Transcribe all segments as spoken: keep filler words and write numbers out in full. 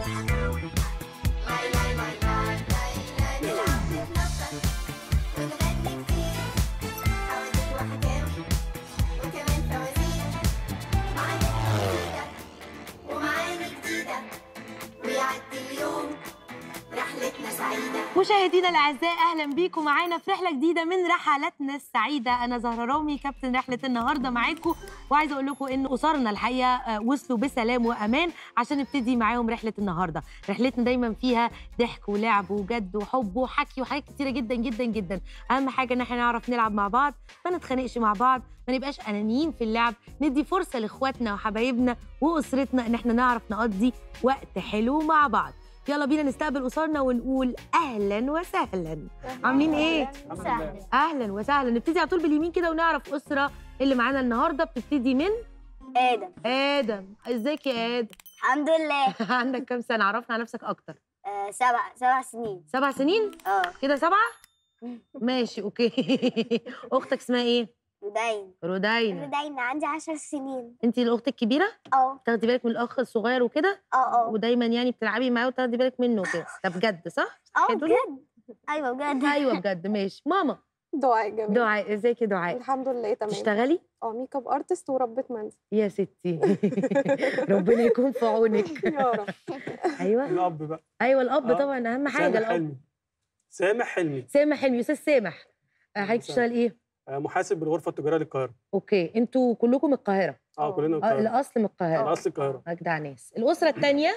مشاهدينا الاعزاء، اهلا بيكم معانا في رحله جديده من رحلاتنا السعيده. انا زهره رامي كابتن رحله النهارده معاكم، وعايزه اقول لكم ان اسرنا الحقيقه وصلوا بسلام وامان عشان نبتدي معاهم رحله النهارده. رحلتنا دايما فيها ضحك ولعب وجد وحب وحكي وحاجات كتيره جدا جدا جدا. اهم حاجه ان احنا نعرف نلعب مع بعض، ما نتخانقش مع بعض، ما نبقاش انانيين في اللعب، ندي فرصه لاخواتنا وحبايبنا واسرتنا ان احنا نعرف نقضي وقت حلو مع بعض. يلا بينا نستقبل أسرنا ونقول أهلاً وسهلاً. عاملين إيه؟ سهلا. أهلاً وسهلاً. نبتدي على طول باليمين كده ونعرف أسرة اللي معانا النهاردة. بتبتدي من آدم. آدم، إزيك يا آدم؟ الحمد لله. عندك كام سنة؟ عرفنا على نفسك أكتر. آه سبع سبع سنين. سبع سنين؟ اه كده سبعة؟ ماشي أوكي. أختك اسمها إيه؟ رودين. رودين. رودين عندي عشر سنين. أنتِ الأخت الكبيرة؟ اه. تاخدي بالك من الأخ الصغير وكده؟ اه اه. ودايماً يعني بتلعبي معاه وتاخدي بالك منه وكده. ده بجد صح؟ اه بجد. ايوه بجد. أيوه بجد. ماشي. ماما. دعاء جميل. دعاء، ازيك يا دعاء؟ الحمد لله تمام. تشتغلي؟ اه ميك اب ارتست وربة منزل. يا ستي. ربنا يكون في عونك. يا رب. ايوه الاب بقى. ايوه الاب آه. طبعا اهم حاجه. سامح الاب. حلمي. سامح حلمي. سامح حلمي. استاذ سامح، حضرتك بتشتغل ايه؟ آه محاسب بالغرفه التجاريه للقاهره. اوكي، انتوا كلكم من القاهره؟ اه كلنا من اه القاهره. الاصل من القاهره. الاصل القاهره. اجدع ناس. الاسره الثانيه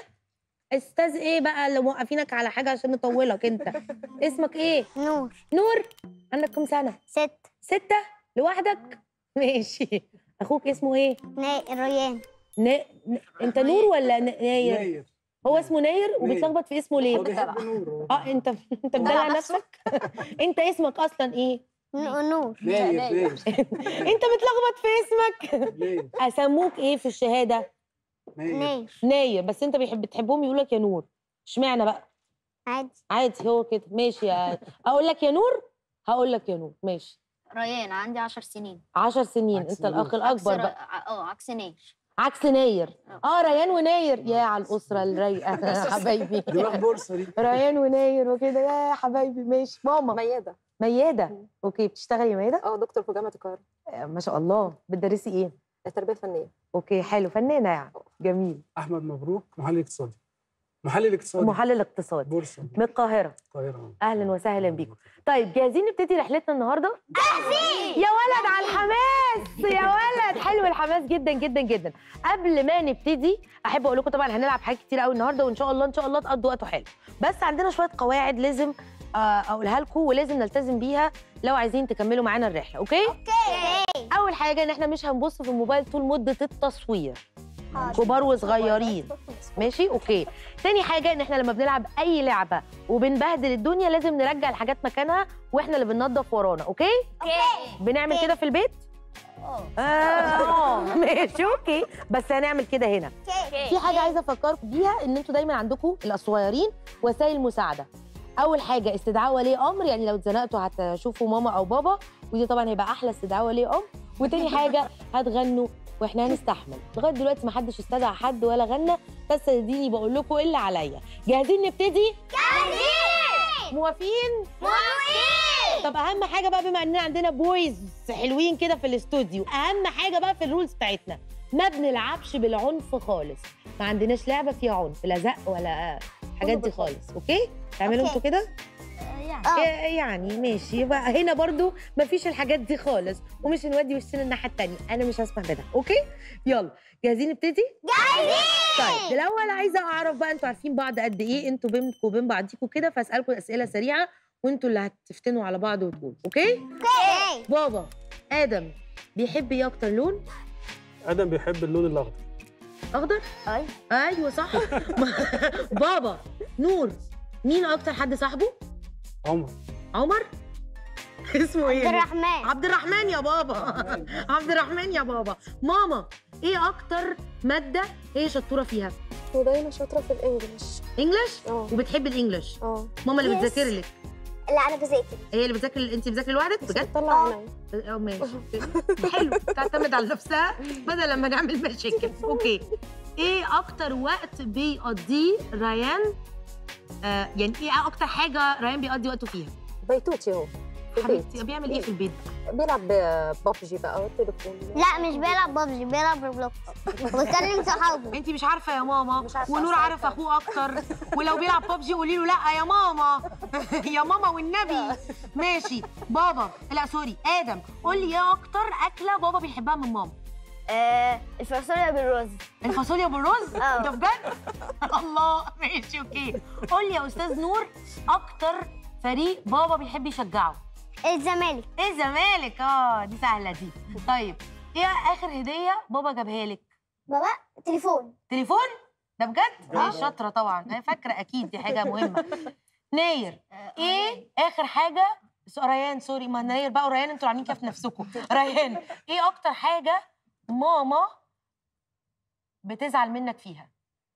استاذ ايه بقى اللي موقفينك على حاجه عشان نطولك انت؟ اسمك ايه؟ نور. نور. عندك كام سنه؟ ست. ستة؟ لوحدك؟ ماشي. اخوك اسمه ايه؟ نا ريان. نا... ن... انت نور ولا ن... ناير؟ ناير. هو اسمه ناير وبتلخبط في اسمه ليه؟ هو بيحب نور. اه انت انت مدلع نفسك؟ انت اسمك اصلا ايه؟ نور. ناير. ناير. انت متلخبط في اسمك؟ ناير. اسموك ايه في الشهاده؟ ناير. ناير. ناير، بس انت بيحب بتحبهم يقول لك يا نور. اشمعنى بقى؟ عادي. عادي هو كده. ماشي. يا اقول لك يا نور؟ هقول لك يا نور. ماشي. ريان عندي عشر سنين. عشر سنين. عكس انت الاخ الاكبر عكس بقى. اه عكس ناير. عكس ناير. اه ريان وناير. يا على الاسره الرايقه يا حبايبي. دماغ بورصه دي. ريان وناير وكده يا حبايبي. ماشي. ماما. ميادة. ميادة. اوكي، بتشتغلي يا ميادة؟ اه دكتور في جامعة القاهرة. آه، ما شاء الله. بتدرسي ايه؟ التربية الفنية. اوكي حلو، فنانة يعني. جميل. احمد مبروك محلل اقتصادي. محلل اقتصادي. محلل اقتصادي بورصه. من القاهرة. القاهره. اهلا وسهلا بيكم. طيب جاهزين نبتدي رحلتنا النهارده؟ جاهزين يا ولد على الحماس. يا ولد حلو الحماس جدا جدا جدا. قبل ما نبتدي احب اقول لكم طبعا هنلعب حاجات كتير قوي النهارده، وان شاء الله ان شاء الله تقضوا وقت حلو. بس عندنا شويه قواعد لازم اقولها لكم ولازم نلتزم بيها لو عايزين تكملوا معانا الرحله. اوكي؟ اوكي. اول حاجه ان احنا مش هنبص في الموبايل طول مده التصوير، كبار وصغيرين. ماشي اوكي. تاني حاجه ان احنا لما بنلعب اي لعبه وبنبهدل الدنيا لازم نرجع الحاجات مكانها واحنا اللي بننظف ورانا. اوكي؟ اوكي. بنعمل كده في البيت؟ اه اه ماشي اوكي. بس هنعمل كده هنا. في حاجه عايزه افكركم بيها، ان انتوا دايما عندكم الصغيرين وسائل مساعده. اول حاجه استدعاء ولي امر، يعني لو اتزنقتوا هتشوفوا ماما او بابا، ودي طبعا هيبقى احلى استدعاء ولي امر. وتاني حاجه هتغنوا واحنا هنستحمل. لغايه دلوقتي ما حدش استدعى حد ولا غنى، بس اديني بقول لكم ايه اللي عليا. جاهزين نبتدي؟ جاهزين. موافقين؟ موافقين. طب اهم حاجه بقى، بما اننا عندنا بويز حلوين كده في الاستوديو، اهم حاجه بقى في الرولز بتاعتنا ما بنلعبش بالعنف خالص. ما عندناش لعبه فيها عنف، لا زق ولا حاجات دي خالص. اوكي؟ تعملوا انتوا كده؟ يعني يعني ماشي بقى. هنا برضو مفيش الحاجات دي خالص، ومش هنودي وشنا الناحيه الثانيه. انا مش هسمح بده. اوكي؟ يلا جاهزين نبتدي؟ جاهزين. طيب الاول عايزه اعرف بقى، انتوا عارفين بعض قد ايه انتوا بينكم وبين بعضيكوا كده، فاسالكم اسئله سريعه وانتوا اللي هتفتنوا على بعض وتقولوا. اوكي؟ اوكي. بابا ادم بيحب ايه اكتر لون؟ ادم بيحب اللون الاخضر. اخضر؟ ايوه ايوه صح. بابا نور مين اكتر حد صاحبه؟ عمر. عمر؟ اسمه ايه؟ عبد الرحمن. عبد الرحمن يا بابا. عبد الرحمن يا بابا. ماما ايه اكتر ماده هي شطوره فيها؟ ودايما شاطرة في الانجليش. انجلش؟ اه. وبتحب الانجلش؟ اه. ماما اللي Yes. بتذاكر لك؟ لا انا بذاكر. هي اللي بتذاكر؟ انت بتذاكري لوحدك بجد؟ بتطلع عينيا. اه ماشي. حلو، تعتمد على نفسها بدل لما نعمل مشاكل. اوكي. ايه اكتر وقت بيقضيه ريان؟ آه يعني ايه اكتر حاجه ريان بيقضي وقته فيها؟ بيتوتي هو في البيت. حبيبتي بيعمل ايه في البيت؟ بيلعب ببجي بقى والتليفون. لا مش بيلعب ببجي، بيلعب روبلوكس وبيكلم صحابه. انت مش عارفه يا ماما، مش عارفة ونور أصلاً. عارف اخوه اكتر، ولو بيلعب ببجي قولي له لا يا ماما. يا ماما والنبي. ماشي بابا، لا سوري ادم، قول لي ايه اكتر اكله بابا بيحبها من ماما؟ آه الفاصوليا بالرز. الفاصوليا بالرز؟ اه. ده بجد؟ الله ماشي اوكي. قول لي يا استاذ نور اكتر فريق بابا بيحب يشجعه؟ الزمالك. ايه الزمالك؟ اه دي سهله دي. طيب ايه اخر هديه بابا جابها لك؟ بابا تليفون. تليفون؟ ده بجد؟ اه شاطره طبعا، انا فاكره اكيد دي حاجه مهمه. ناير ايه اخر حاجه؟ ريان سوري، ما ناير بقى وريان انتوا عاملين كده في نفسكم. ريان ايه اكتر حاجه ماما بتزعل منك فيها؟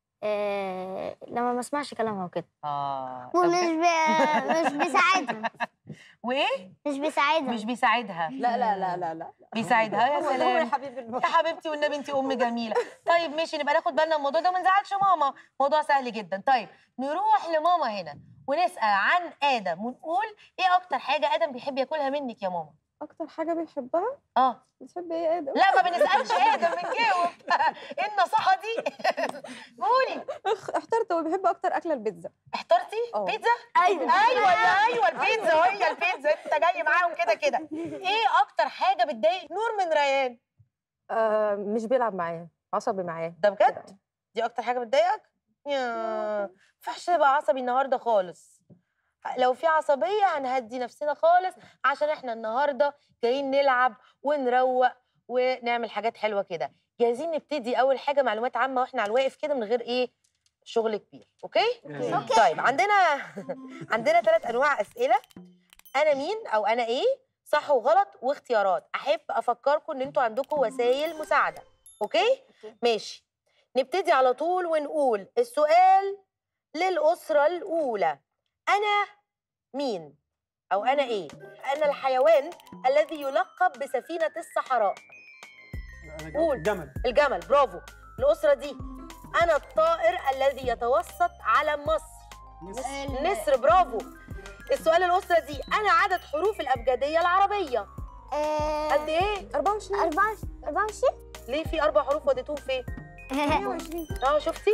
آه لما ما اسمعش كلامها وكده. اه ومش بي... مش بيساعدها. وايه؟ مش بيساعدها. مش بيساعدها. لا لا لا لا لا بيساعدها يا هو يا سلام. حبيبي المخ. يا حبيبتي والنبي انت ام جميله. طيب ماشي، نبقى ناخد بالنا من الموضوع ده وما نزعلش ماما، موضوع سهل جدا. طيب نروح لماما هنا ونسال عن ادم ونقول ايه اكتر حاجه ادم بيحب ياكلها منك يا ماما؟ اكتر حاجه بيحبها؟ اه بتحب ايه يا ادم؟ لا ما بنسالش ادم، بنجاوب. ايه النصيحه دي؟ قولي. اخ احترت، هو بيحب اكتر اكله البيتزا. احترتي؟ اه. بيتزا؟ ايوه ايوه ايوه البيتزا، هي البيتزا، انت جاي معاهم كده كده. ايه اكتر حاجه بتضايق نور من ريان؟ آه مش بيلعب معايا، عصبي معايا. ده بجد؟ دي اكتر حاجه بتضايقك؟ يا ما ينفعش تبقى عصبي النهارده خالص. لو في عصبيه هنهدي نفسنا خالص، عشان احنا النهارده جايين نلعب ونروق ونعمل حاجات حلوه كده. جاهزين نبتدي اول حاجه معلومات عامه واحنا على الواقف كده من غير ايه شغل كبير. اوكي؟ اوكي. طيب عندنا عندنا ثلاث انواع اسئله. انا مين او انا ايه، صح وغلط واختيارات. احب افكركم ان انتوا عندكم وسائل مساعده. اوكي؟ ماشي، نبتدي على طول ونقول السؤال للاسره الاولى. انا مين او انا ايه؟ انا الحيوان الذي يلقب بسفينه الصحراء. قول. جمل. الجمل، برافو. الاسره دي. انا الطائر الذي يتوسط علم مصر. النسر، برافو. السؤال الاسره دي. انا عدد حروف الابجديه العربيه قد ايه؟ أربعة وعشرين. أربعة وعشرين. ليه في اربع حروف وديتوهم فين؟ مية وعشرين. اه شفتي؟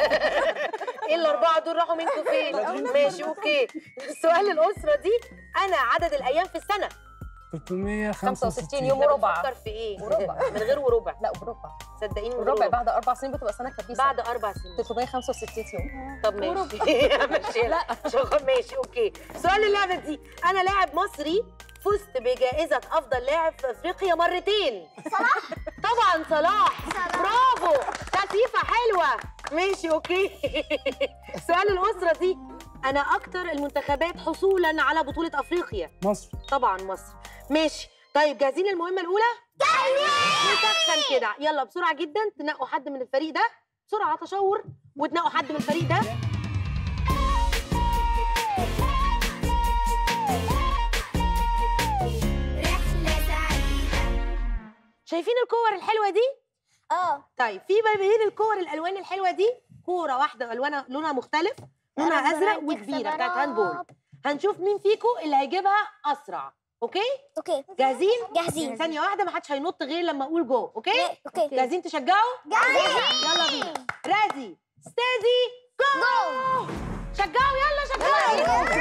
ايه الاربعه دول راحوا منكم فين؟ ماشي اوكي. السؤال الاسره دي. انا عدد الايام في السنه ثلاثمية خمسة وخمسة وستين وستين يوم وربع. بفكر في ايه؟ وربع. من غير وربع. لا وربع. صدقيني من غير وربع وربع. بعد اربع سنين بتبقى سنه كبيسه. بعد اربع سنين. ثلاثمية وخمسة وستين يوم. طب ماشي. ماشي لا شغل ماشي اوكي. سؤال اللعبه دي. انا لاعب مصري فزت بجائزه افضل لاعب في افريقيا مرتين. صلاح. طبعا صلاح. برافو، تكييفه حلوه. ماشي اوكي. سؤال الاسره دي. انا اكتر المنتخبات حصولا على بطوله افريقيا. مصر. طبعا مصر. ماشي طيب جاهزين للمهمه الاولى؟ جاهزين. نسخن كده، يلا بسرعه جدا تنقوا حد من الفريق ده بسرعه تشاور، وتنقوا حد من الفريق ده. شايفين الكور الحلوه دي؟ اه. طيب في ما بين الكور الالوان الحلوه دي كوره واحده الوانها لونها مختلف، لونها ربنا ازرق يديك وكبيره صبر بتاعت يا هاندبول. رب. هنشوف مين فيكم اللي هيجيبها اسرع. اوكي؟ اوكي. جاهزين؟ جاهزين. ثانيه واحده، ما حدش هينط غير لما اقول جو. اوكي؟ اوكي. جاهزين تشجعوا؟ جاهزين. يلا بينا. رازي ستيدي جو. شجعوا يلا شجعوا. يلا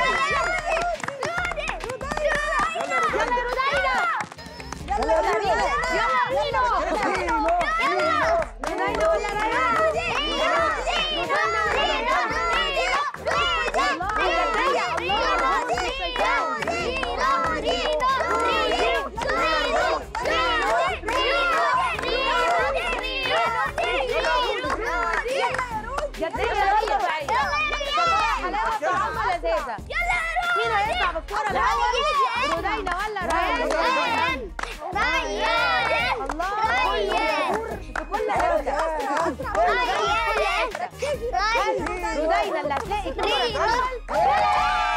مين هيطلع بالكورة الأول؟ رودينا ولا ريان؟ ريان. الله. ريان. كل حاجة. رودينا اللي هتلاقي الكورة الأول.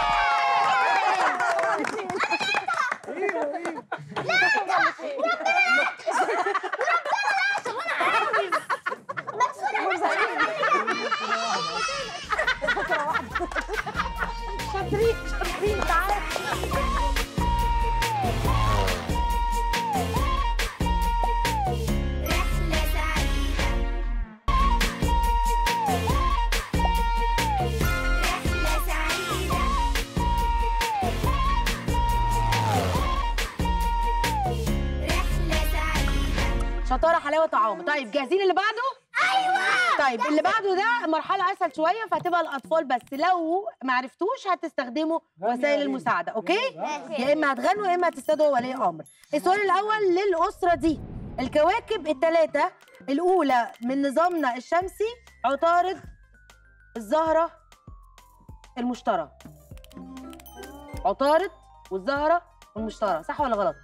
شاطرين شاطرين تعالوا. شطاره حلاوه طعام. طيب جاهزين اللي بعده؟ ايوه. طيب اللي بعده ده مرحله اسهل شويه فهتبقى الاطفال بس، لو ما عرفتوش هتستخدموا وسائل المساعده، اوكي؟ يا اما هتغنوا يا اما هتستدعوا ولي امر. السؤال الاول للاسره دي، الكواكب الثلاثه الاولى من نظامنا الشمسي عطارد، الزهره، المشتري. عطارد والزهره والمشتري، صح ولا غلط؟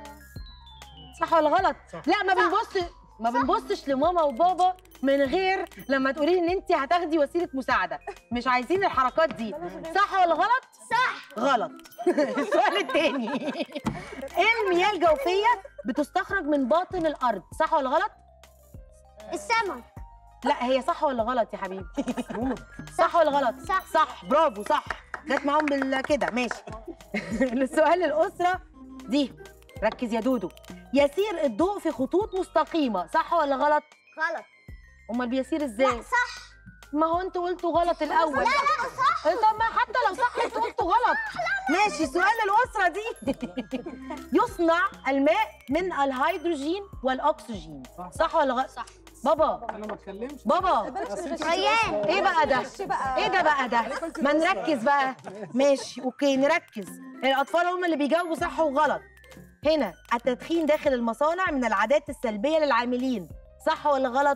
صح ولا غلط؟ صح. لا ما بنبص ما بنبصش لماما وبابا من غير لما تقولي لي ان انت هتاخدي وسيله مساعده، مش عايزين الحركات دي، صح ولا غلط؟ صح. غلط. السؤال الثاني، ايه المياه الجوفيه بتستخرج من باطن الارض، صح ولا غلط؟ السمك. لا هي صح ولا غلط يا حبيبي؟ صح ولا غلط؟ صح. صح، برافو صح، جت معاهم بالكده ماشي. السؤال للاسره دي، ركز يا دودو، يسير الضوء في خطوط مستقيمة، صح ولا غلط؟ غلط. أمال بيسير إزاي؟ لا صح. ما هو أنتوا قلتوا غلط الأول. لا لا صح. طب ما حتى لو صح أنتوا قلتوا غلط. ماشي. سؤال للأسرة دي، يصنع الماء من الهيدروجين والأكسجين، صح, صح ولا غلط؟ صح. بابا انا ما اتكلمش. بابا ريان، ايه بقى ده؟ ايه ده بقى ده؟ ما نركز بقى. ماشي اوكي نركز. الاطفال هم اللي بيجاوبوا صح وغلط. هنا التدخين داخل المصانع من العادات السلبيه للعاملين، صح ولا غلط؟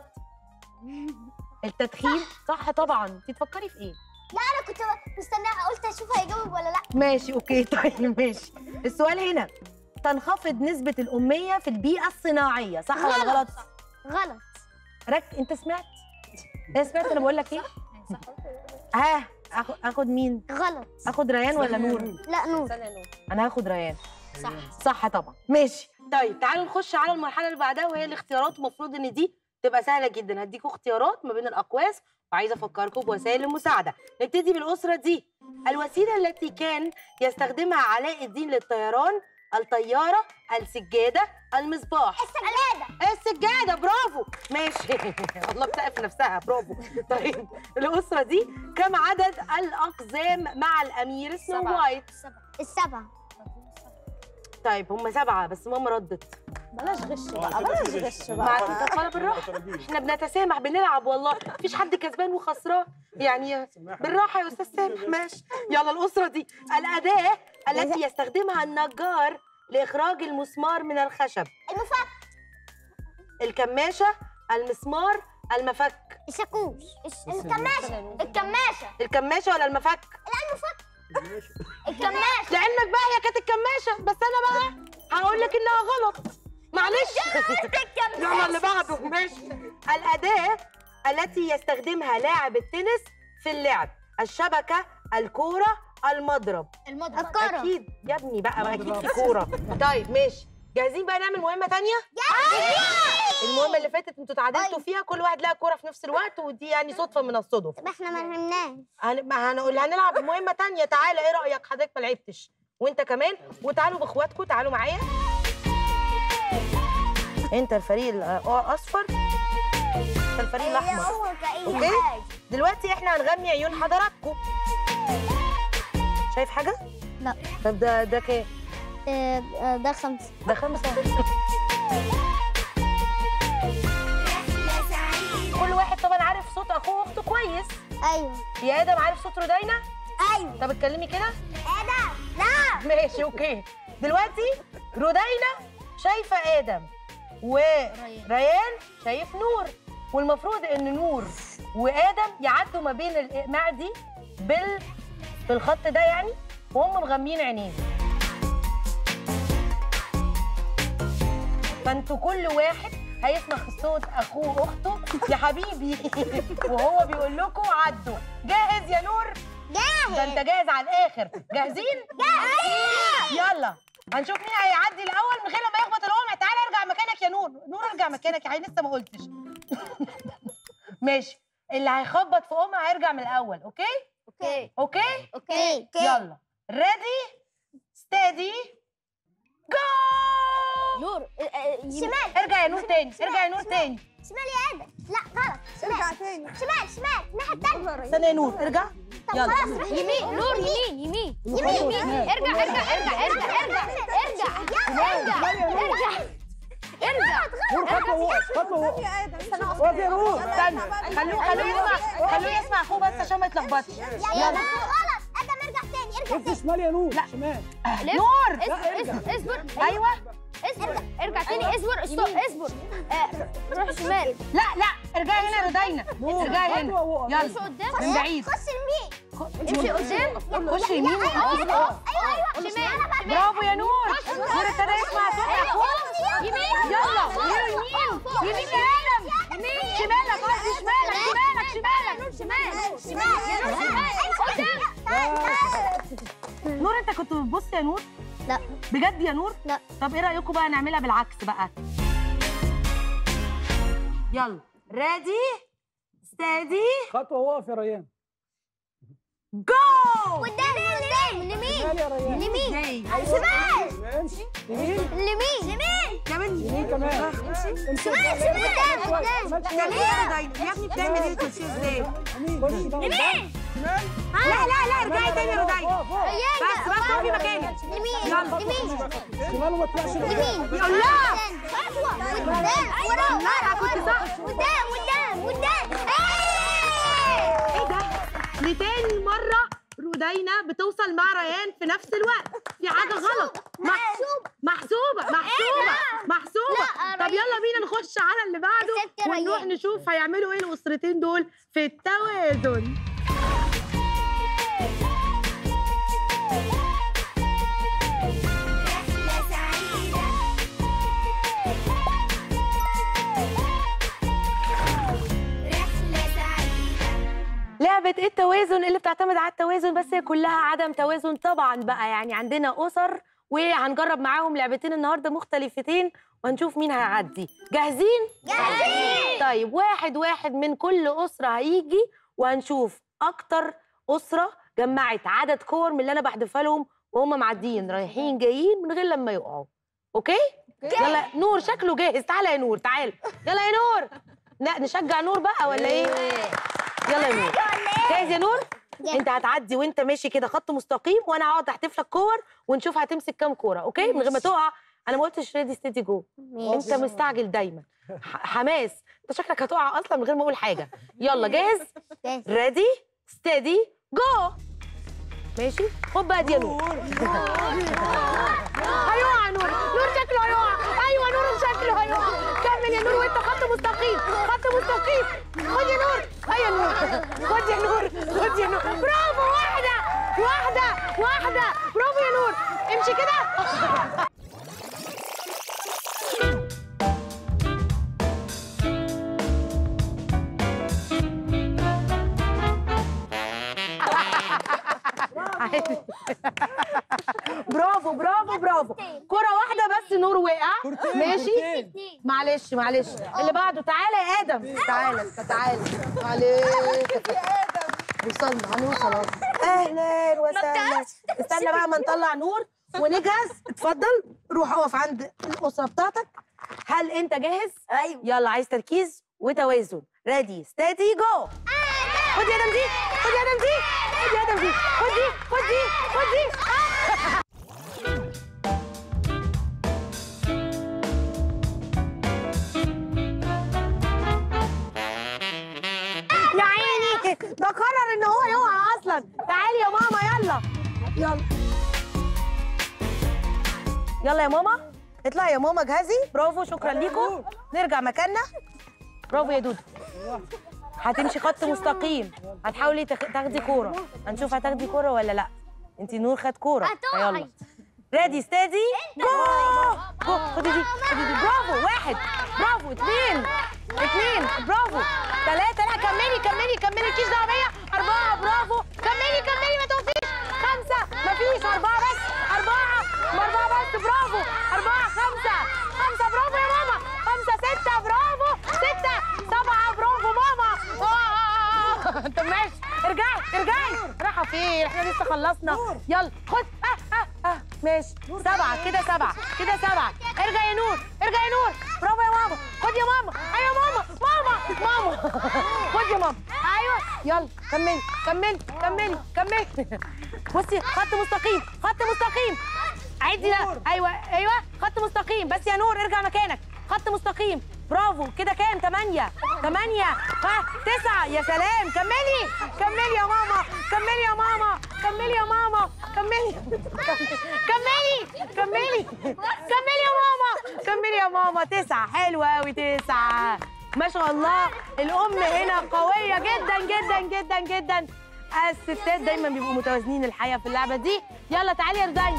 التدخين صح, صح طبعا. انت تفكري في ايه؟ لا انا كنت مستنيه قلت اشوف هيجاوب ولا لا. ماشي اوكي طيب ماشي. السؤال هنا، تنخفض نسبه الاميه في البيئه الصناعيه، صح غلط. ولا غلط؟ غلط. رك انت سمعت؟ انت سمعت انا بقول لك ايه؟ ها اخد اخد مين؟ غلط. اخد ريان ولا نور؟ لا نور. انا هاخد ريان. صح. صح طبعا. ماشي. طيب تعالوا نخش على المرحله اللي بعدها وهي الاختيارات. المفروض ان دي تبقى سهله جدا. هديكوا اختيارات ما بين الاقواس وعايزه افكركم بوسائل المساعده. نبتدي بالاسره دي، الوسيله التي كان يستخدمها علاء الدين للطيران، الطياره، السجاده، المصباح. السجاده. السجاده، برافو ماشي. الله بتقف نفسها، برافو. طيب الاسره دي كم عدد الاقزام مع الامير سنو وايت؟ السبعه. طيب هم سبعه بس ماما ردت. بلاش غش بقى، بلاش غش ما بقى. طب خلاص بالراحه، احنا بنتسامح بنلعب والله، مفيش حد كسبان وخسران يعني. بالراحه يا استاذ سامح. ماشي يلا. الاسره دي، الاداه التي يستخدمها النجار لاخراج المسمار من الخشب، المفك. الكماشه، المسمار، المفك. الشاكوش. الكماشه. الكماشه. الكماشه ولا المفك؟ لا المفك. الكماشه. لعلمك بقى هي كانت الكماشه، بس انا بقى هقول لك انها غلط معلش. يلا اللي بعده. ماشي. الاداه التي يستخدمها لاعب التنس في اللعب، الشبكه، الكوره، المضرب. المضرب. الكوره. اكيد يا ابني بقى ما اكيد في كوره. طيب ماشي، جاهزين بقى نعمل مهمه ثانيه؟ المهمه اللي فاتت انتوا تعادلتوا فيها، كل واحد لها كوره في نفس الوقت، ودي يعني صدفه من الصدف. طب احنا ما فهمناش. هن... ما هنقول هنلعب مهمه ثانيه. تعالى ايه رايك حضرتك؟ ما لعبتش وانت كمان، وتعالوا باخواتكم، تعالوا معايا. انت الفريق الاصفر، انت الفريق الاحمر. اوكي دلوقتي احنا هنغني عيون حضراتكم. شايف حاجه؟ لا. طب ده ده كام؟ آه ده خمسه. ده خمسه. كل واحد طبعا عارف صوت اخوه واخته كويس. ايوه. يا ادم عارف صوت رودينا؟ ايوه. طب اتكلمي كده. ادم. لا. ماشي اوكي. دلوقتي رودينا شايفه ادم وريان شايف نور، والمفروض ان نور وادم يعدوا ما بين الاقماع دي بال بالخط ده يعني، وهم مغمين عينيهم. فانتوا كل واحد هيسمع صوت اخوه واخته يا حبيبي وهو بيقول لكم عدوا. جاهز يا نور؟ جاهز. ده انت جاهز على الاخر. جاهزين؟ جاهزين. يلا هنشوف مين هيعدي الاول من غير ما يخبط القمع. تعالى ارجع مكانك يا نور. نور ارجع مكانك يا حبيبي، لسه ما قلتش. ماشي. اللي هيخبط في قمع هيرجع من الاول. اوكي؟ اوكي اوكي اوكي يلا ريدي ستيدي جو. نور آه، آه، يمين. شمال ارجع يا نور تاني، ارجع يا نور تاني. شمال يا ادم. لا غلط. ارجع شمال تاني. شمال شمال الناحيه الثانيه. استنى يا نور، ارجع يلا. خلاص روح يمين نور يمين يمين يمين يمين. ارجع ارجع ارجع ارجع ارجع ارجع ارجع ارجع ارجع نور خطوه خطوه وقف يا نور. استنى خلوه خلوه يسمع خلوه يسمع اخوه بس عشان ما يتلخبطش. يلا غلط. ادم ارجع تاني ارجع لف تاني. شمال يا نور. شمال. نور اصبر اصبر ايوه. اصبر ارجع تاني اصبر اصبر اصبر آه، روح شمال. لا لا ارجعي هنا يا رودينا، ارجعي هنا امشي يلا قدام من بعيد. خش يمين. امشي قدام. خش يمين. ايوه ايوه شمال. برافو يا نور. نور ابتدى يسمع صوت اخوه. يمين يلا يمين يمين يا ادم. يمين شمالك قصدي شمالك شمالك شمالك شمال شمال شمال قدام. نور انت كنت بتبص يا نور؟ لا. بجد يا نور؟ لا. طب ايه رايكم بقى نعملها بالعكس بقى؟ يلا ريدي ستيدي خطوه وقف يا ريان. جو. قدام قدام اليمين شمال يا ريان. اليمين ازاي؟ شمال امشي يمين اليمين يمين كمان يمين كمان. امشي شمال شمال قدام بتعمل ايه يا رودينا؟ يا ابني بتعمل ايه تمشي ازاي؟ يمين لا لا لا ارجعي تاني يا رودينا. بس بس اقفي مكانك. يمين يلا. يمين شمال وما تطلعش لقدام. يقول لها قدام ورا لا كنت صح. قدام قدام قدام. ايه ده؟ لتاني مرة رودينا بتوصل مع ريان في نفس الوقت، في حاجة غلط. محسوبة محسوبة محسوبة محسوبة. طب يلا بينا نخش على اللي بعده كسبت ريان. ونروح نشوف هيعملوا ايه الأسرتين دول في التوازن. لعبة ايه التوازن اللي بتعتمد على التوازن، بس هي كلها عدم توازن طبعا بقى. يعني عندنا أسر وهنجرب معاهم لعبتين النهارده مختلفتين وهنشوف مين هيعدي. جاهزين؟ جاهزين. طيب واحد واحد من كل أسرة هيجي وهنشوف أكتر أسرة جمعت عدد كور من اللي أنا بحذفها لهم وهم معديين رايحين جايين من غير لما يقعوا. أوكي؟ يلا نور شكله جاهز. تعالى يا نور تعالى. يلا يا نور. لا نشجع نور بقى ولا إيه؟ يلا يا نور. جاهز يا نور؟ انت هتعدي وانت ماشي كده خط مستقيم وانا هقعد احتف لك كور ونشوف هتمسك كام كوره. اوكي من غير ما تقع. انا ما قلتش ريدي ستيدي جو. انت مستعجل دايما. حماس. انت شكلك هتقع اصلا من غير ما اقول حاجه. يلا جاهز؟ ريدي ستيدي جو. ماشي خد بقى دي يا نور. هيقع نور. نور شكله هيقع. ايوه نور شكله هيقع. كمل يا نور وانت خط مستقيم خط مستقيم. خد يا نور. هيا نور. خد يا نور. خد يا نور. برافو. واحده واحده واحده. برافو يا نور. امشي كده. برافو برافو برافو. كرة واحدة بس نور وقع. ماشي معلش معلش. اللي بعده تعالى يا ادم. تعالى تعالى معلش. وصلنا هنوصل اهو. اهلا وسهلا. استنى بقى ما نطلع نور ونجهز. اتفضل روح اقف عند الاسره بتاعتك. هل انت جاهز؟ ايوه. يلا عايز تركيز وتوازن. ريدي ستيدي جو. خد يا ادم دي. خد يا ادم دي. خد يا ادم دي. خد دي خد دي خد دي. يا عيني ده قرر ان هو يقع اصلا. تعالي يا ماما يلا يلا يلا يا ماما. اطلعي يا ماما جهزي. برافو شكرا ليكم. نرجع مكاننا. برافو يا دودو. هتمشي خط مستقيم. هتحاولي تاخدي كوره. هنشوف هتاخدي كوره ولا لا. انت نور خد كوره. يلا ريدي ستيدي جو. جو. خدي دي خدي دي. برافو. واحد برافو. اثنين اثنين برافو. ثلاثة لا كملي كملي كملي مالكيش دعوة بيا. أربعة برافو. كملي كملي ما توقفيش. خمسة مفيش. أربعة بس. أربعة أربعة بس. برافو. أربعة خمسة خمسة برافو يا ماما. خمسة ستة برافو. ستة سبعة برافو ماما. طب ماشي ارجعي ارجعي. راح أربعة فين؟ إحنا لسه خلصنا. يلا خد. آه آه آه ماشي. سبعة كده سبعة كده سبعة. ارجع يا نور ارجع يا نور. برافو يا ماما. خد يا ماما. أيوة يا ماما ماما ماما. خد يا ماما. أيوة يلا كملي كملي كملي كملي. بصي خط مستقيم خط مستقيم. عدي ده. أيوة أيوة خط مستقيم. بس يا نور ارجع مكانك. خط مستقيم. برافو. كده كام؟ تمانية تمانية. ها تسعة. يا سلام. كملي كملي يا ماما. كملي يا ماما. كملي يا ماما. كملي كملي كملي كملي يا ماما. كملي يا ماما. تسعة. حلوة أوي. تسعة. ما شاء الله. الأم هنا قوية جدا جدا جدا جدا. الستات دايما بيبقوا متوازنين الحقيقة في اللعبة دي. يلا تعالي يا رضاي.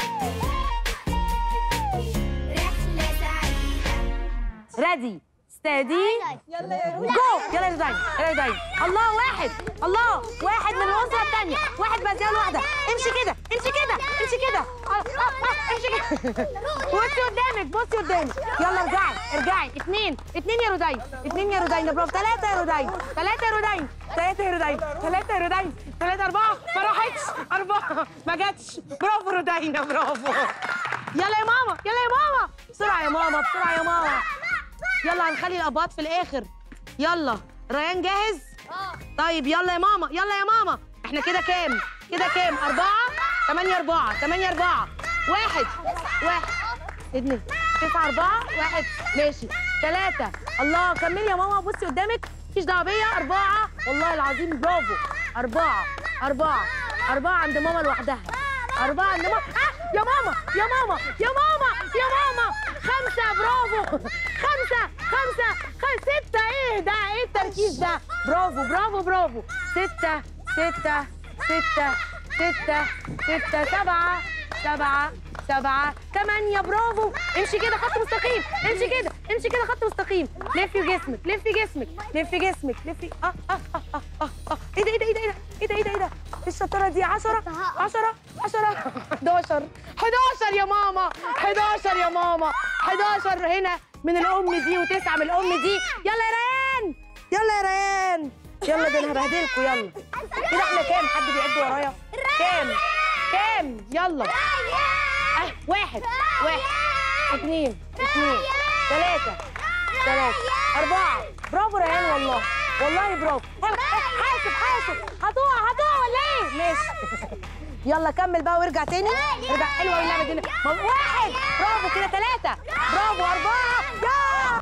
ريدي ستادي يلا يا جو. يلا يا رضاي يلا يا رضاي. الله. واحد. الله. واحد من الأسرة الثانية. واحد بس. يلا واحدة. امشي كده امشي كده امشي كده. آه آه آه امشي كده. بصي قدامك بصي قدامك. يلا ارجعي ارجعي. اثنين اثنين يا رضاي. اثنين يا رضاي. برافو. ثلاثة يا رضاي. ثلاثة يا رضاي. ثلاثة يا رضاي. ثلاثة يا رضاي. ثلاثة. أربعة. ما راحتش. أربعة ما جاتش. برافو رضاينا. برافو. يلا يا ماما يلا يا ماما. بسرعة يا ماما بسرعة يا ماما. يلا هنخلي الاباط في الاخر. يلا ريان جاهز؟ طيب يلا يا ماما يلا يا ماما. احنا كده كام؟ كده كام؟ أربعة. تمانية أربعة. تمانية أربعة. واحد. واحد. اتنين. تسعة أربعة. واحد. ماشي. ثلاثة. الله. كملي يا ماما. بصي قدامك. مفيش دعوة بيا. أربعة. والله العظيم برافو. أربعة. أربعة. أربعة عند ماما لوحدها. أربعة عند ماما. آه يا ماما يا ماما يا ماما يا ماما. خمسة. برافو. خمسة. خمسة. خمسة. ستة. إيه ده؟ إيه التركيز ده؟ برافو برافو برافو. ستة. ستة. ستة. ستة. ستة. سبعة. سبعة. سبعة. ثمانية. برافو. امشي كده خط مستقيم. امشي كده امشي كده خط مستقيم. لفي جسمك لفي جسمك لفي جسمك لفي. اه اه اه اه اه. ايه ده ايه ده ايه ده ايه ده ايه ده ايه ده؟ ايه الشطارة دي؟ عشرة. عشرة. عشرة. حداشر. حداشر يا ماما. حداشر يا ماما. حداشر هنا من الأم دي وتسعة من الأم دي. يلا يا ريان يلا يا ريان. يلا ده أنا هبهدلكوا. يلا كده احنا كام؟ حد بيعد ورايا؟ كام؟ كام؟ يلا. أه. واحد. واحد. اثنين. اثنين. ثلاثة. ثلاثة. أربعة. برافو ريان والله والله برافو. حاسب حاسب. هتقع هتقع ولا إيه؟ ماشي. يلا كمل بقى وارجع تاني. ارجع. حلوة أوي اللعبة دي. واحد. برافو. كده ثلاثة. برافو. أربعة. يا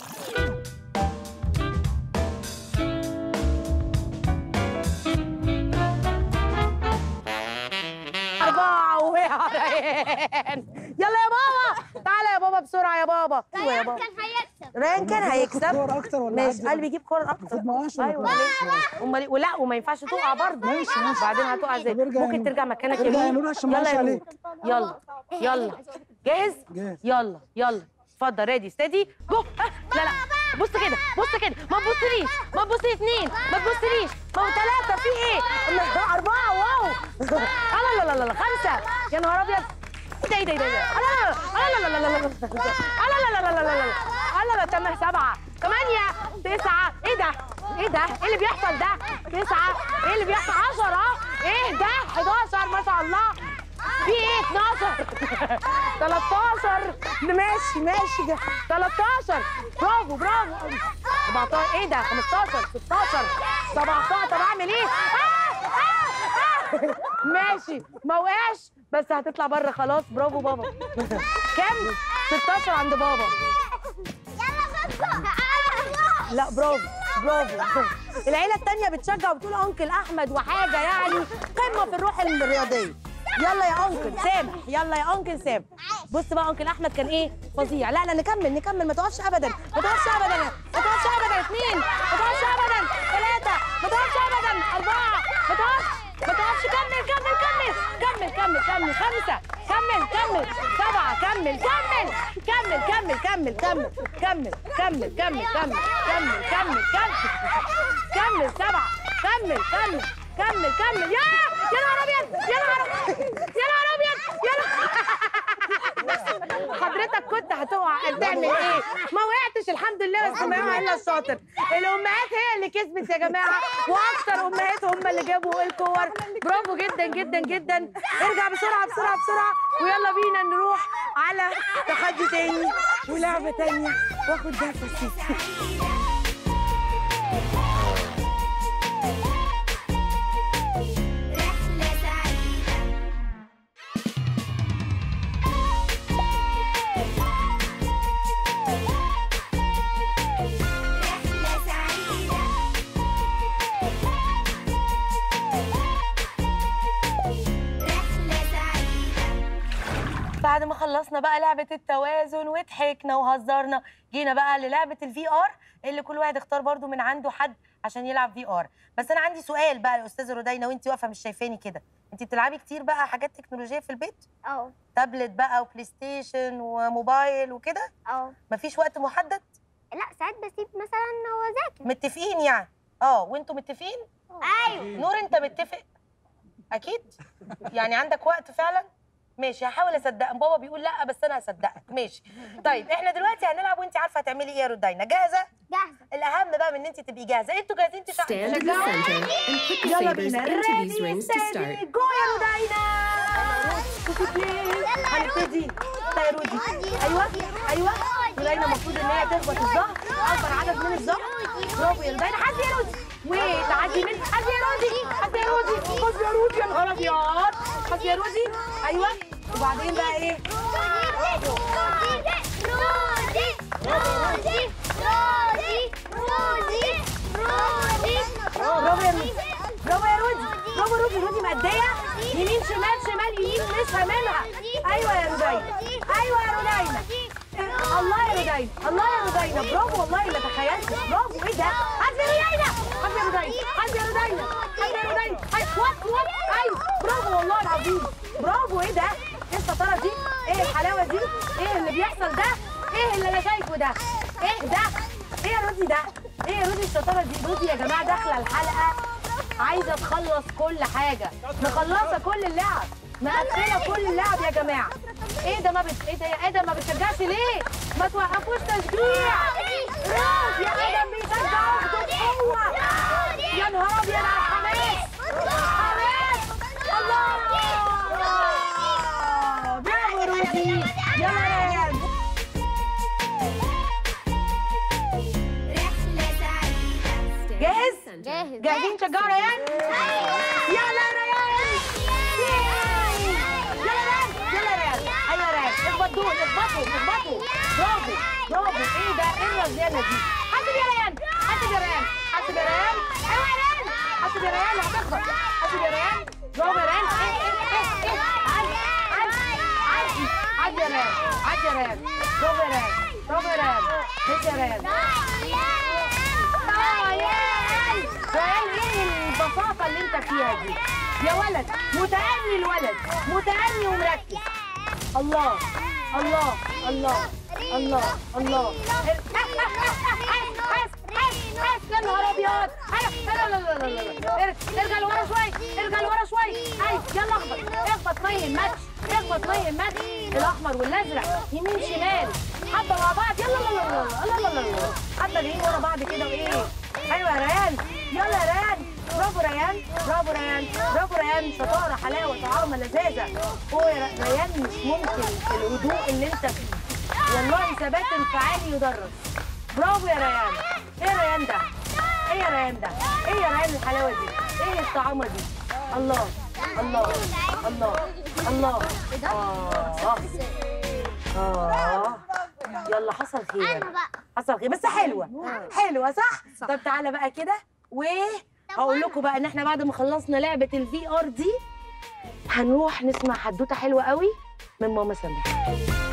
أربعة. وقع ريان. يلا يا بابا. تعالى يا بابا بسرعة يا بابا. أيوة يا بابا. كان هيكسب. ريان كان هيكسب. كور اكتر ولا ماشي. عادي؟ قال بيجيب كور اكتر. المفروض ما وقعش ولا ايوه كورة؟ ليه؟ امال إيه؟ ولا وما ينفعش تقع برضه. ماشي ماشي. بعدين هتقع ازاي؟ طب ارجع يا ممكن نور. ترجع مكانك ارجع يا يمين. نور عشان ما يلا اقعش يا عليك. نور. يلا يلا. جاهز؟ جاهز. يلا يلا. اتفضل. ريدي ستدي جو. لا لا بص كده بص كده. ما تبصليش ما تبصلي. اثنين. ما تبصليش. ما هو ثلاثة. في ايه؟ أربعة. واو. لا لا لا لا. خمسة. يا نهار أبيض. ايه ده ايه ده ايه ده؟ لا لا لا لا لا لا لا لا لا لا لا لا لا لا لا. تمام. سبعة. ثمانية. تسعة. ايه ده؟ ايه ده؟ ايه اللي بيحصل ده؟ تسعة. ايه اللي بيحصل؟ عشرة. ايه ده؟ حداشر. ما شاء الله. في ايه؟ اتناشر. تلتاشر. ماشي ماشي. تلتاشر. برافو برافو. أربعتاشر. ايه ده؟ خمستاشر. ستاشر. سبعتاشر. طب اعمل ايه؟ آه آه آه. ماشي. ما وقعش بس هتطلع بره خلاص. برافو بابا. كام؟ ستاشر عند بابا. لا برافو برافو. العيلة التانية بتشجع وبتقول أنكل أحمد وحاجة يعني قمة في الروح الرياضية. يلا يا أنكل سامح. يلا يا أنكل سامح. بص بقى أنكل أحمد كان إيه؟ فظيع. لا لا نكمل نكمل. ما تقفش أبدا ما تقفش أبدا ما تقفش أبدا. اثنين. ما تقفش أبدا. ثلاثة. ما تقفش أبدا. أربعة. ما تقفش ما تقفش. كمل كمل كمل كمل كمل كمل. خمسة. كمل كمل. سبعة. كمل كمل كمل كمل كمل كمل كمل كمل كمل كمل كمل كمل كمل كمل. سبعة. كمل كمل كمل كمل. يا يا نهار أبيض. يا نهار يا نهار أبيض. يا نهار حضرتك كنت هتقع هتعمل ايه؟ ما وقعتش الحمد لله، بس ما يقع الا الشاطر. الامهات هي اللي كسبت يا جماعه، واكتر امهات هم اللي جابوا الكور. برافو جدا جدا جدا. ارجع بسرعه بسرعه بسرعه ويلا بينا نروح على تحدي تاني ولعبه تانيه واخد ده في بعد ما خلصنا بقى لعبة التوازن وضحكنا وهزرنا، جينا بقى للعبة الفي ار اللي كل واحد اختار برضو من عنده حد عشان يلعب في ار. بس انا عندي سؤال بقى يا استاذة رودينا، وانت واقفة مش شايفاني كده، انت بتلعبي كتير بقى حاجات تكنولوجية في البيت؟ اه تابلت بقى وبلاي ستيشن وموبايل وكده؟ اه مفيش وقت محدد؟ لا ساعات بسيب مثلا هو ذاكر. متفقين يعني؟ اه وانتوا متفقين؟ ايوه. نور انت متفق؟ اكيد؟ يعني عندك وقت فعلا؟ ماشي هحاول اصدقك. بابا بيقول لا بس انا هصدقك. ماشي طيب احنا دلوقتي هنلعب وانت عارفه هتعملي ايه يا رودينا. جاهزه؟ جاهزه. الاهم بقى من ان انت تبقي جاهزه. انتوا جاهزين تشجعوا؟ Stand in the center and put the يلا sabers بينا. into these rings to start. جو يا رودينا. هنبتدي. يا رودي. ايوه ايوه رودينا المفروض ان هي تخبط الظهر اكبر عدد من الظهر. برافو يا رودينا. حد يا رودي وتعدي من حد يا رودي. حد يا رودي. حد يا رودي. يا نهار ابيض. حد يا رودي. ايوه وبعدين بقى ايه؟ رودي رودي رودي رودي رودي رودي. برافو يا رودي. برافو يا رودي. برافو رودي. رودي مأدية يمين شمال شمال يمين مش هعملها. ايوه يا رودينا. ايوه يا رودينا. الله يا رودينا. الله يا رودينا. برافو والله ما تخيلتش. برافو. ايه ده؟ حد يا رودينا. حد يا رودينا. حد يا رودينا. حد يا رودينا. وقت وقت. ايوه برافو والله العظيم. برافو. ايه ده؟ ايه الشطاره دي؟ ايه الحلاوه دي؟ ايه اللي بيحصل ده؟ ايه اللي انا شايفه ده؟ ايه ده؟ ايه يا رودي ده؟ ايه يا رودي الشطاره دي؟ رودي يا جماعه داخله الحلقه عايزه تخلص كل حاجه، مخلصه كل اللعب، مقفله كل اللعب يا جماعه. ايه ده ما بت... ايه ده يا ادم ما بتشجعش ليه؟ ما توقفوش تشجيع. روح يا ادم بيشجع اخته بقوه. يا نهار ابيض على الحماس. حماس. الله. برافو رودي. يلا يا ريان. جاهز؟ جاهز. جاهزين تشجعوا ريان؟ يلا يا ريان. يلا يا ريان. يلا يا ريان. ايوه يا ريان. اخبط دول اخبطوا اخبطوا. برافو برافو. ايه ده؟ ايه الرزيانه دي؟ حاسب يا ريان. حاسب يا ريان. حاسب يا ريان. ايوه يا ريان. حاسب يا ريان هتخبط. حاسب يا ريان. برافو يا ريان. ايه ايه ايه ايه. عدي عدي عدي عدي يا ريان. عدي يا ريان. برافو يا ريان. برافو يا ريان. ماشي يا ريان. اه ياي. ريان ايه البساطه اللي انت فيها دي يا ولد؟ متأني الولد متأني ومركز. الله الله الله الله الله. يا نهار ابيض. لا لا لا لا. ارجع لورا شوي. ارجع لورا شوي. ايوه يلا اخبط اخبط ما يهمكش. اخبط ما يهمكش. الاحمر والازرق يمين شمال حبه مع بعض. يلا لا لا لا لا لا. حبه جايين ورا بعض كده وايه. ايوه يا ريان. يلا يا ريان. برافو ريان. برافو ريان. برافو ريان. شطاره حلاوه طعامه لذاذه. هو يا ريان مش ممكن الهدوء اللي انت فيه والله ثبات انفعالي يدرس. برافو يا ريان. ايه يا ريان ده؟ ايه يا ريان ده؟ ايه يا ريان الحلاوه دي؟ ايه الطعامه دي؟ الله الله الله الله. اه اه يلا حصل خير. حصل خير بس حلوه حلوه صح؟ طب تعالى بقى كده وهقول لكم بقى ان احنا بعد ما خلصنا لعبه الفي ار دي هنروح نسمع حدوته حلوه قوي من ماما سميحه.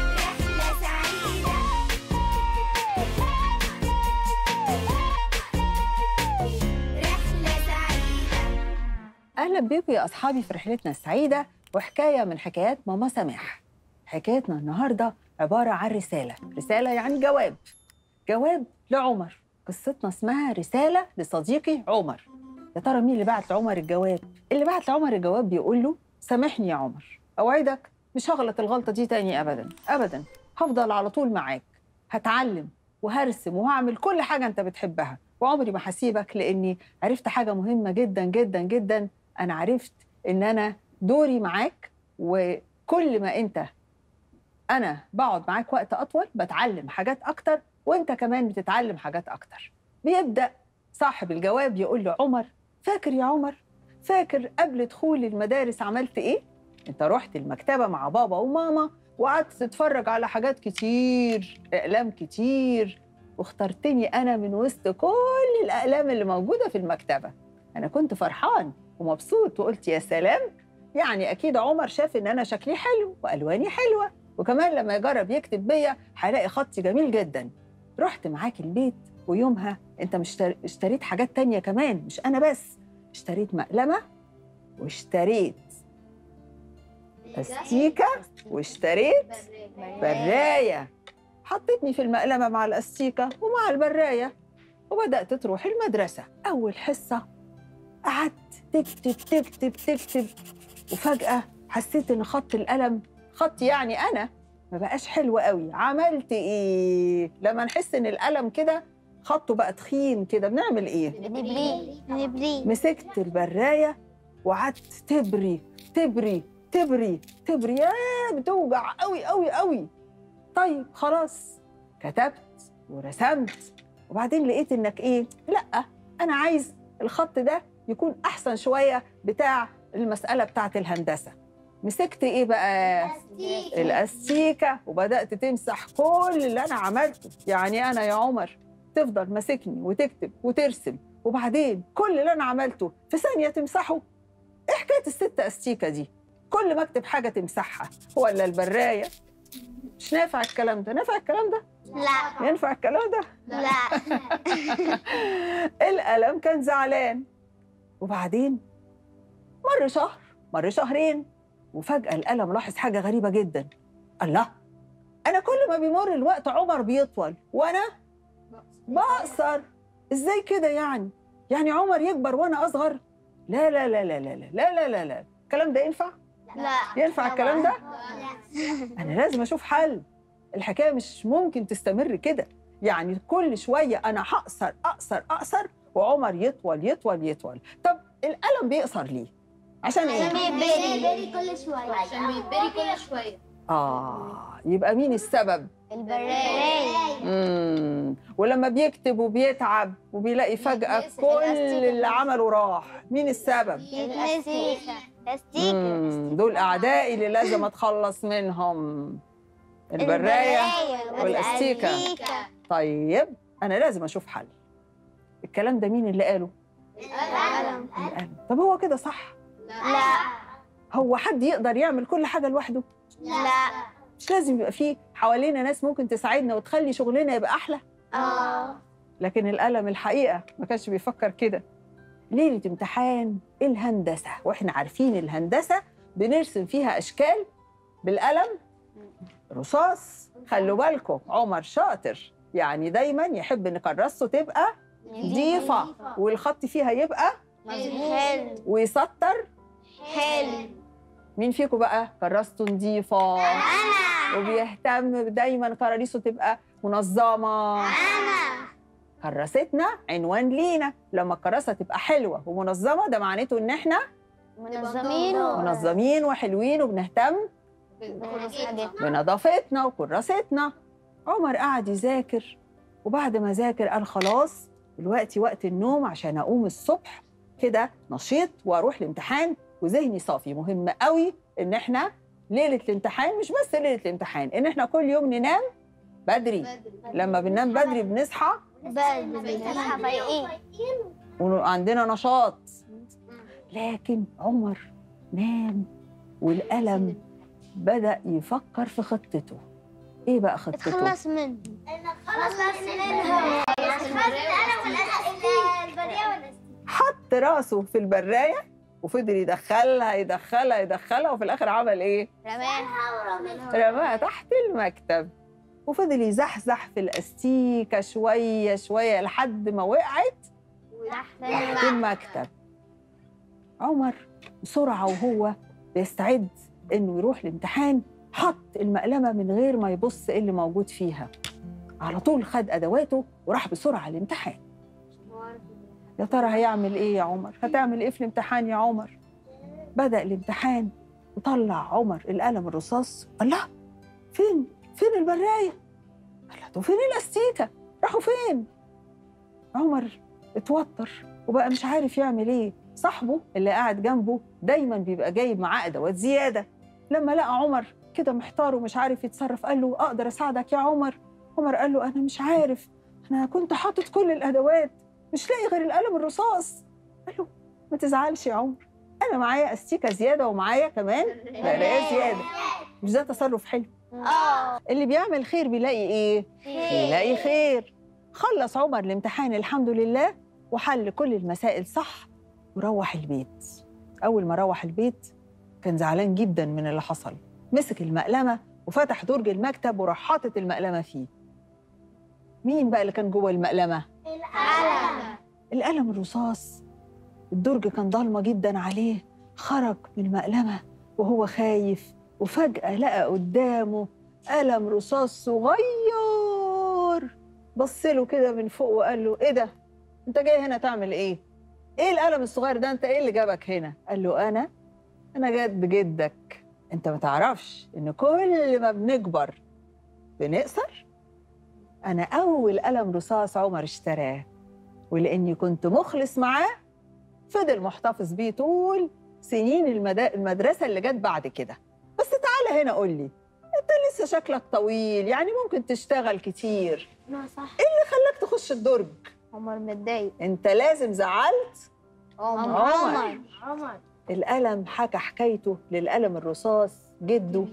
أهلا بيكم يا أصحابي في رحلتنا السعيدة وحكاية من حكايات ماما سماح. حكايتنا النهاردة عبارة عن رسالة، رسالة يعني جواب، جواب لعمر. قصتنا اسمها رسالة لصديقي عمر. يا ترى مين اللي بعت لعمر الجواب؟ اللي بعت لعمر الجواب بيقول له: سامحني يا عمر، أوعدك مش هغلط الغلطة دي تاني أبداً أبداً. هفضل على طول معاك، هتعلم وهرسم وهعمل كل حاجة أنت بتحبها، وعمري ما هسيبك، لأني عرفت حاجة مهمة جداً جداً جداً. أنا عرفت إن أنا دوري معاك، وكل ما أنت أنا بقعد معاك وقت أطول بتعلم حاجات أكتر، وأنت كمان بتتعلم حاجات أكتر. بيبدأ صاحب الجواب يقول له: عمر، فاكر يا عمر، فاكر قبل دخول المدارس عملت إيه؟ أنت رحت المكتبة مع بابا وماما وقعدت تتفرج على حاجات كتير، أقلام كتير، واخترتني أنا من وسط كل الأقلام اللي موجودة في المكتبة. أنا كنت فرحان ومبسوط وقلت يا سلام، يعني أكيد عمر شاف إن أنا شكلي حلو وألواني حلوة، وكمان لما يجرب يكتب بيا هيلاقي خطي جميل جدا. رحت معاك البيت، ويومها أنت مش اشتريت حاجات تانية كمان، مش أنا بس، اشتريت مقلمة واشتريت أستيكة واشتريت براية. حطيتني في المقلمة مع الأستيكة ومع البراية، وبدأت تروح المدرسة. أول حصة قعدت تكتب تكتب تكتب، وفجأة حسيت إن خط القلم، خط يعني أنا، ما بقاش حلو قوي. عملت إيه؟ لما نحس إن القلم كده خطه بقى تخين كده بنعمل إيه؟ نبري نبري مسكت البراية وقعدت تبري تبري تبري تبري، ياه بتوجع قوي قوي قوي. طيب خلاص، كتبت ورسمت، وبعدين لقيت إنك إيه؟ لأ، أنا عايز الخط ده يكون أحسن شوية بتاع المسألة بتاعت الهندسة. مسكت إيه بقى؟ أستيكة. الأستيكة، وبدأت تمسح كل اللي أنا عملته. يعني أنا يا عمر تفضل ماسكني وتكتب وترسم، وبعدين كل اللي أنا عملته في ثانية تمسحه؟ إيه حكاية الست أستيكة دي؟ كل ما أكتب حاجة تمسحها، ولا البراية؟ مش نافع الكلام ده. نافع الكلام ده؟ لا ينفع الكلام ده؟ لا القلم كان زعلان. وبعدين مر شهر، مر شهرين، وفجأة القلم لاحظ حاجة غريبة جدا. الله، أنا كل ما بيمر الوقت عمر بيطول وأنا بقصر. إزاي كده يعني؟ يعني عمر يكبر وأنا أصغر؟ لا لا لا لا لا لا لا لا لا، الكلام ده ينفع؟ لا ينفع الكلام ده؟ أنا لازم أشوف حل. الحكاية مش ممكن تستمر كده. يعني كل شوية أنا هقصر أقصر أقصر، وعمر يطول يطول يطول. طب القلم بيقصر ليه؟ عشان إيه؟ بيتبري كل شوية عشان بيتبري كل شويه. آه، يبقى مين السبب؟ البراية. مم. ولما بيكتب وبيتعب وبيلاقي فجأة كل اللي عمله راح، مين السبب؟ الأستيكة. أستيكة. مم. دول أعدائي اللي لازم أتخلص منهم، البراية والأستيكة. طيب أنا لازم أشوف حل. الكلام ده مين اللي قاله؟ القلم. القلم. طب هو كده صح؟ لا هو حد يقدر يعمل كل حاجة لوحده؟ لا مش لازم يبقى فيه حوالينا ناس ممكن تساعدنا وتخلي شغلنا يبقى أحلى؟ اه لكن القلم الحقيقة ما كانش بيفكر كده. ليلة امتحان الهندسة، وإحنا عارفين الهندسة بنرسم فيها أشكال بالقلم رصاص. خلوا بالكم عمر شاطر، يعني دايما يحب إن كراسته تبقى نظيفة والخط فيها يبقى حلو ويسطر. حلو. مين فيكم بقى كراسته نظيفة؟ أنا وبيهتم دايما كراريسه تبقى منظمة؟ أنا كراستنا عنوان لينا. لما الكراسة تبقى حلوة ومنظمة، ده معناته إن إحنا منظمين منظمين وحلوين وبنهتم بنظافتنا وكراستنا. عمر قعد يذاكر، وبعد ما ذاكر قال خلاص دلوقتي وقت النوم عشان أقوم الصبح كده نشيط وأروح الامتحان وذهني صافي. مهم قوي إن إحنا ليلة الامتحان، مش بس ليلة الامتحان، إن إحنا كل يوم ننام بدري. لما بننام بدري بنصحى بدري نصحى فايقين وعندنا نشاط. لكن عمر نام والقلم بدأ يفكر في خطته. إيه بقى خطته؟ اتخلص منه. اتخلص منهم. حط راسه في البراية وفضل يدخلها يدخلها يدخلها، وفي الآخر عمل إيه؟ رماها رماها تحت المكتب، وفضل يزحزح في الأستيكة شوية شوية لحد ما وقعت تحت المكتب. عمر بسرعة وهو بيستعد إنه يروح الامتحان حط المقلمة من غير ما يبص إيه اللي موجود فيها، على طول خد أدواته وراح بسرعة الامتحان. يا ترى هيعمل إيه يا عمر؟ هتعمل إيه في الامتحان يا عمر؟ بدأ الامتحان وطلع عمر القلم الرصاص. الله، فين؟ فين البراية؟ قال له فين الأستيكة؟ راحوا فين؟ عمر اتوتر وبقى مش عارف يعمل إيه. صاحبه اللي قاعد جنبه دايماً بيبقى جايب معاه أدوات زيادة. لما لقى عمر كده محتار ومش عارف يتصرف قال له أقدر أساعدك يا عمر؟ عمر قال له أنا مش عارف، أنا كنت حاطط كل الأدوات مش لاقي غير القلم الرصاص. قال له ما تزعلش يا عمر، أنا معايا أستيكة زيادة ومعايا كمان براية زيادة. مش ده تصرف حلو؟ اه اللي بيعمل خير بيلاقي إيه؟ بيلاقي خير. خلص عمر الامتحان الحمد لله وحل كل المسائل صح وروح البيت. أول ما روح البيت كان زعلان جدا من اللي حصل. مسك المقلمة وفتح درج المكتب وراح حاطط المقلمة فيه. مين بقى اللي كان جوه المقلمة؟ القلم. القلم الرصاص. الدرج كان ضلمة جدا عليه. خرج من المقلمة وهو خايف وفجأة لقى قدامه قلم رصاص صغير. بص له كده من فوق وقال له إيه ده؟ أنت جاي هنا تعمل إيه؟ إيه القلم الصغير ده؟ أنت إيه اللي جابك هنا؟ قال له أنا أنا جد جدك. أنت ما تعرفش إن كل ما بنكبر بنقصر؟ أنا أول قلم رصاص عمر اشتراه، ولأني كنت مخلص معاه فضل محتفظ بيه طول سنين المدا... المدرسة اللي جت بعد كده. بس تعالى هنا قول لي، أنت لسه شكلك طويل، يعني ممكن تشتغل كتير. لا صح. إيه اللي خلاك تخش الدرج؟ عمر متضايق. أنت لازم زعلت عمر عمر. عمر القلم حكى حكايته للقلم الرصاص جده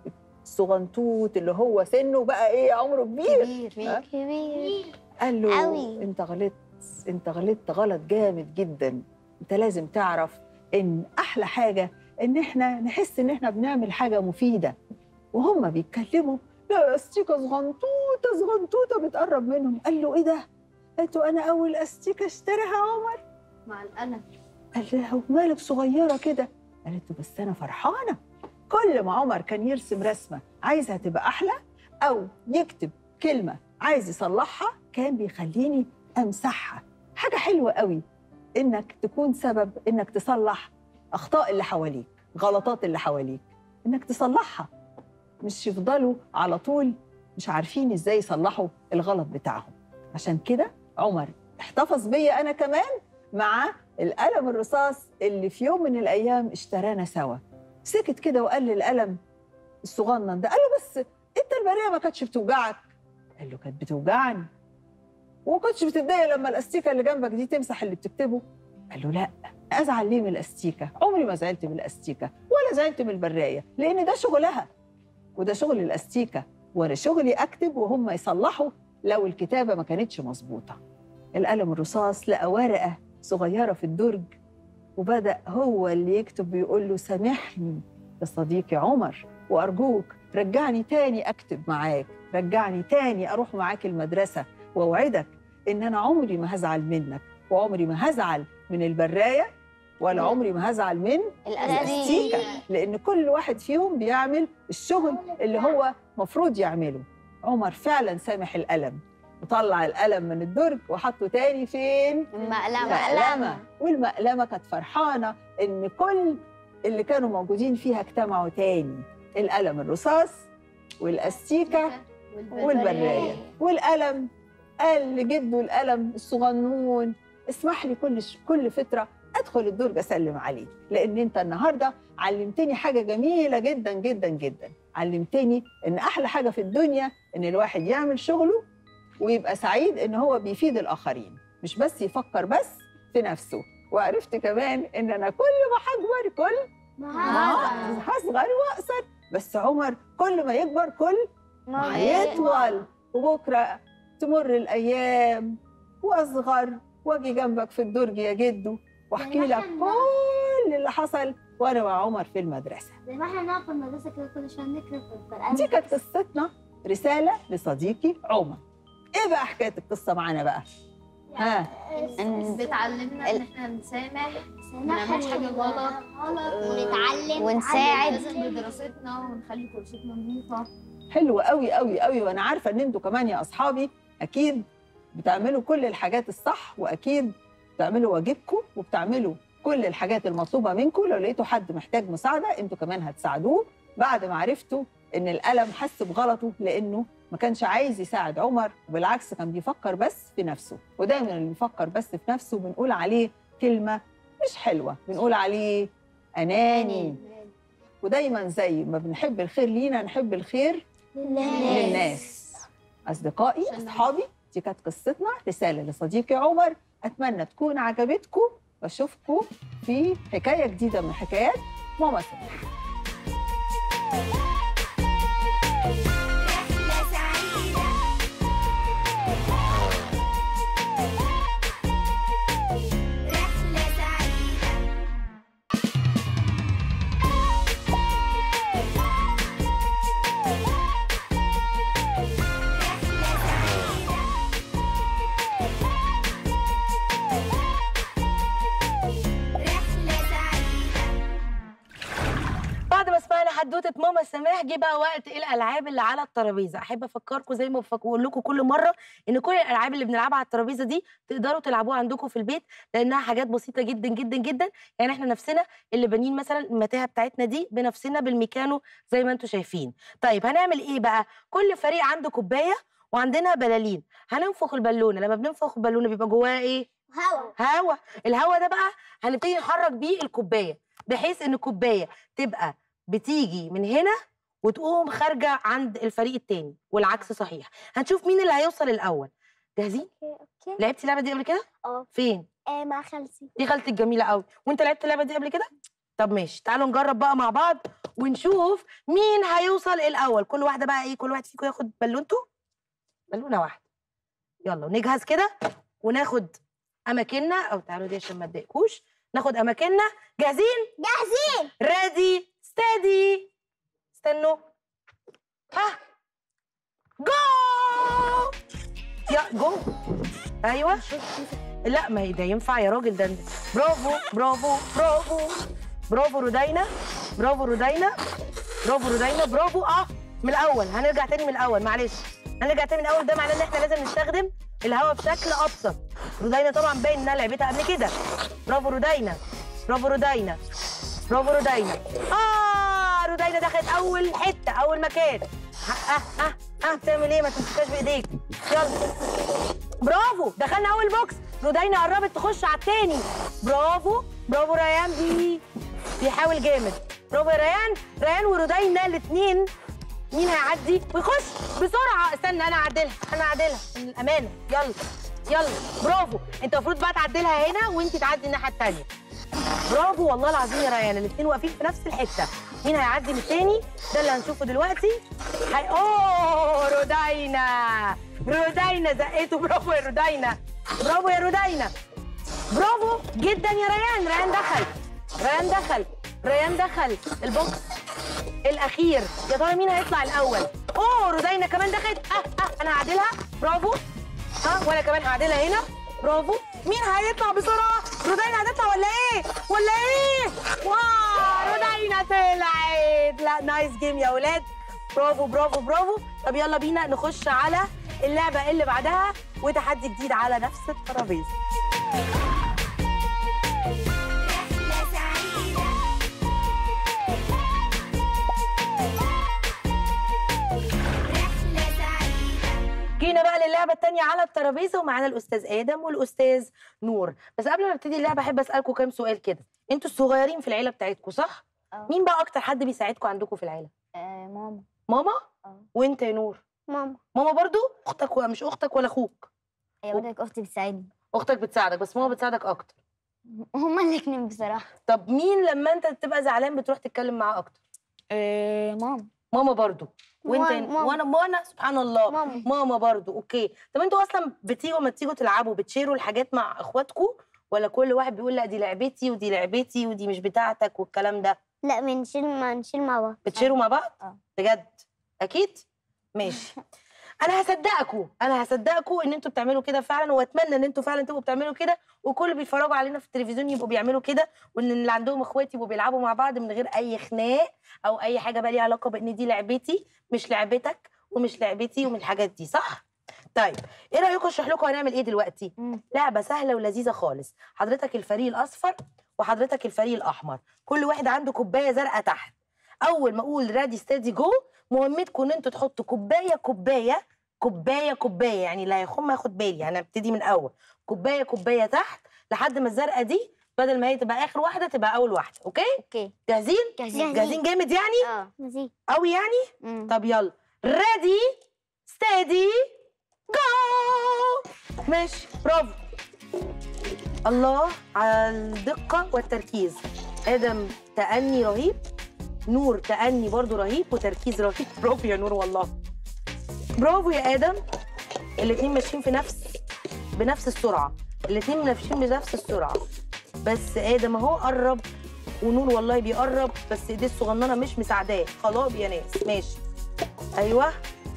الصغنطوط اللي هو سنه بقى ايه، عمره كبير كبير كبير. قال له قوي. انت غلطت انت غلطت غلط جامد جدا. انت لازم تعرف ان احلى حاجه ان احنا نحس ان احنا بنعمل حاجه مفيده. وهم بيتكلموا لا استيكه صغنطوطه صغنطوطه بتقرب منهم. قال له ايه ده؟ قالت له انا اول استيكه اشتراها عمر مع القلم. قال لها ومالك صغيره كده؟ قالت له بس انا فرحانه. كل ما عمر كان يرسم رسمه عايزها تبقى احلى او يكتب كلمه عايز يصلحها كان بيخليني امسحها. حاجه حلوه قوي انك تكون سبب انك تصلح اخطاء اللي حواليك، غلطات اللي حواليك، انك تصلحها، مش يفضلوا على طول مش عارفين ازاي يصلحوا الغلط بتاعهم. عشان كده عمر احتفظ بيا انا كمان مع القلم الرصاص اللي في يوم من الايام اشترانا سوا. سكت كده وقال للقلم الصغنن ده، قال له بس انت البريه ما كانتش بتوجعك؟ قال له كانت بتوجعني. وما كنتش بتتضايق لما الاستيكه اللي جنبك دي تمسح اللي بتكتبه؟ قال له لا، ازعل ليه من الاستيكه؟ عمري ما زعلت من الاستيكه ولا زعلت من البرايه، لان ده شغلها وده شغل الاستيكه، وانا شغلي اكتب وهم يصلحوا لو الكتابه ما كانتش مظبوطه. القلم الرصاص لقى ورقه صغيره في الدرج وبدأ هو اللي يكتب ويقول له سامحني يا صديقي عمر، وأرجوك رجعني تاني أكتب معاك، رجعني تاني أروح معاك المدرسة، وأوعدك إن أنا عمري ما هزعل منك، وعمري ما هزعل من البراية، ولا عمري ما هزعل من الأستيكة، لأن كل واحد فيهم بيعمل الشغل اللي هو مفروض يعمله. عمر فعلا سامح القلم وطلع القلم من الدرج وحطه تاني فين؟ المقلمة. والمقلمة كانت فرحانة إن كل اللي كانوا موجودين فيها اجتمعوا تاني، القلم الرصاص والأستيكة والبراية. والقلم قال لجده القلم الصغنون اسمح لي كل كل فترة أدخل الدرج أسلم عليه، لأن أنت النهاردة علمتني حاجة جميلة جدا جدا جدا. علمتني إن أحلى حاجة في الدنيا إن الواحد يعمل شغله ويبقى سعيد إن هو بيفيد الآخرين، مش بس يفكر بس في نفسه. وعرفت كمان إن أنا كل ما هكبر كل ما هصغر وأقصر، بس عمر كل ما يكبر كل ما هيطول. وبكرة تمر الأيام وأصغر وأجي جنبك في الدرج يا جدو وأحكي لك كل اللي حصل وأنا مع عمر في المدرسة. زي ما احنا نقف في المدرسة كده كل شوية نكتب في القلم. دي كانت قصتنا، رسالة لصديقي عمر. إيه بقى حكاية القصة معانا بقى؟ ها؟ بتعلمنا ان احنا نسامح، ما نعملش حاجه غلط، ونتعلم ونساعد. بدراستنا ونخلي كرسيتنا نظيفه. حلو قوي قوي قوي، وانا عارفه ان انتوا كمان يا اصحابي اكيد بتعملوا كل الحاجات الصح، واكيد بتعملوا واجبكم وبتعملوا كل الحاجات المطلوبه منكم. لو لقيتوا حد محتاج مساعده انتوا كمان هتساعدوه بعد ما عرفتوا ان القلم حس بغلطه لانه ما كانش عايز يساعد عمر، وبالعكس كان بيفكر بس في نفسه. ودايما اللي بيفكر بس في نفسه بنقول عليه كلمه مش حلوه، بنقول عليه اناني. ودايما زي ما بنحب الخير لينا نحب الخير للناس. أصدقائي أصحابي، دي كانت قصتنا رسالة لصديقي عمر، أتمنى تكون عجبتكم، وأشوفكم في حكاية جديدة من حكايات ماما سماح. حدوته ماما سماح، جه بقى وقت الالعاب اللي على الترابيزه. احب افكركم زي ما بقول لكم كل مره ان كل الالعاب اللي بنلعبها على الترابيزه دي تقدروا تلعبوها عندكم في البيت، لانها حاجات بسيطه جدا جدا جدا. يعني احنا نفسنا اللي بانيين مثلا المتاهه بتاعتنا دي بنفسنا بالميكانو زي ما انتم شايفين. طيب هنعمل ايه بقى؟ كل فريق عنده كوبايه وعندنا بلالين. هننفخ البالونه، لما بننفخ البالونه بيبقى جواها ايه؟ هوا. هوا. الهوا ده بقى هنبتدي نحرك بيه الكوبايه بحيث ان الكوبايه تبقى بتيجي من هنا وتقوم خارجه عند الفريق التاني، والعكس صحيح. هنشوف مين اللي هيوصل الاول. جاهزين؟ اوكي. لعبتي اللعبه دي قبل كده؟ اه. فين؟ آه مع خالتي. دي خالتي الجميله قوي. وانت لعبت اللعبه دي قبل كده؟ طب ماشي، تعالوا نجرب بقى مع بعض ونشوف مين هيوصل الاول. كل واحده بقى ايه، كل واحد فيكم ياخد بالونته، بالونه واحده. يلا نجهز كده وناخد اماكننا، او تعالوا دي عشان ما تضايقوش، ناخد اماكننا. جاهزين؟ جاهزين. ريدي ستادي. استنوا. ها جو. يا جو. ايوه. لا ما هي ده ينفع يا راجل، ده برافو برافو برافو برافو رودينا، برافو رودينا، برافو رودينا، برافو. اه من الاول، هنرجع تاني من الاول، معلش هنرجع تاني من الاول. ده معناه ان احنا لازم نستخدم الهواء بشكل ابسط. رودينا طبعا باين انها لعبتها قبل كده. برافو رودينا، برافو رودينا، برافو رودينا. اه رودينا دخلت اول حته، اول مكان. اه اه اه بتعمل ايه؟ ما تمسكهاش بايديك. يلا برافو، دخلنا اول بوكس. رودينا قربت تخش على التاني. برافو برافو. ريان بي بيحاول جامد. برافو يا ريان. ريان ورودينا الاثنين. مين هيعدي ويخش بسرعه؟ استنى انا اعدلها، انا اعدلها من الامانه. يلا يلا برافو. انت المفروض بقى تعدلها هنا وانت تعدي الناحيه الثانيه. برافو والله العظيم يا ريان، الاثنين واقفين في نفس الحته. مين هيعدي من الثاني؟ ده اللي هنشوفه دلوقتي. هي... اوه رودينا، رودينا زقته. برافو يا رودينا، برافو يا رودينا، برافو جدا يا ريان. ريان دخل، ريان دخل، ريان دخل البوكس الاخير. يا ترى مين هيطلع الاول؟ اوه رودينا كمان دخلت. اه اه انا هعدلها. برافو. ها وانا كمان هعدلها هنا. برافو. مين هيطلع بسرعه؟ رودينا هتطلع ولا ايه؟ ولا ايه؟ واو رودينا طلعت. لا نايس جيم يا اولاد، برافو برافو برافو. طب يلا بينا نخش على اللعبه اللي بعدها وتحدي جديد على نفس الترابيزه. جينا بقى للعبه الثانيه على الترابيزه، ومعانا الاستاذ ادم والاستاذ نور. بس قبل ما نبتدي اللعبه احب اسالكم كام سؤال كده. انتوا الصغيرين في العيله بتاعتكم صح؟ اه. مين بقى اكتر حد بيساعدكم عندكم في العيله؟ آه ماما. ماما؟ اه. وانت يا نور؟ ماما. ماما برضو؟ اختك ولا مش اختك ولا اخوك؟ هي برضك اختي بتساعدني. اختك بتساعدك بس ماما بتساعدك اكتر. هما الاثنين بصراحه. طب مين لما انت تبقى زعلان بتروح تتكلم معاه اكتر؟ آه ماما. ماما برضو. وانت ماما. وانا وانا سبحان الله. ماما. ماما برضو. اوكي. طب انتوا اصلا بتيجوا لما تيجوا تلعبوا بتشيروا الحاجات مع اخواتكم، ولا كل واحد بيقول لا دي لعبتي ودي لعبتي ودي مش بتاعتك والكلام ده؟ لا بنشيل ما نشيل مع بعض. بتشيروا مع بعض؟ اه. بجد؟ اكيد؟ ماشي. انا هصدقكم انا هصدقكم ان انتوا بتعملوا كده فعلا، واتمنى ان انتوا فعلا تبقوا بتعملوا كده، وكل اللي بيتفرجوا علينا في التلفزيون يبقوا بيعملوا كده، وان اللي عندهم اخوات يبقوا بيلعبوا مع بعض من غير اي خناق او اي حاجه بقى ليها علاقه بان دي لعبتي مش لعبتك ومش لعبتي ومن الحاجات دي، صح؟ طيب ايه رايكم اشرح لكم هنعمل ايه دلوقتي؟ لعبه سهله ولذيذه خالص. حضرتك الفريق الاصفر وحضرتك الفريق الاحمر، كل واحد عنده كوبايه زرقاء تحت. اول ما اقول ريدي ستيدي جو، مهمتكم ان انتوا تحطوا كوبايه كوبايه كوبايه كوبايه، يعني اللي هيخم ياخد بالي، يعني هنبتدي من اول كوبايه كوبايه تحت لحد ما الزرقاء دي بدل ما هي تبقى اخر واحده تبقى اول واحده. اوكي؟ اوكي جاهزين؟ جاهزين. جاهزين جامد يعني؟ اه مزيد. قوي يعني؟ مم. طب يلا ريدي ستيدي جو. ماشي برافو. الله على الدقة والتركيز. آدم تأني رهيب، نور تأني برضو رهيب وتركيز رهيب. برافو يا نور والله. برافو يا آدم. الاتنين ماشيين في نفس بنفس السرعة، الاتنين ماشيين بنفس السرعة، بس آدم اهو قرب ونور والله بيقرب، بس ايديه الصغننة مش مساعداه. خلاص يا ناس ماشي. ايوه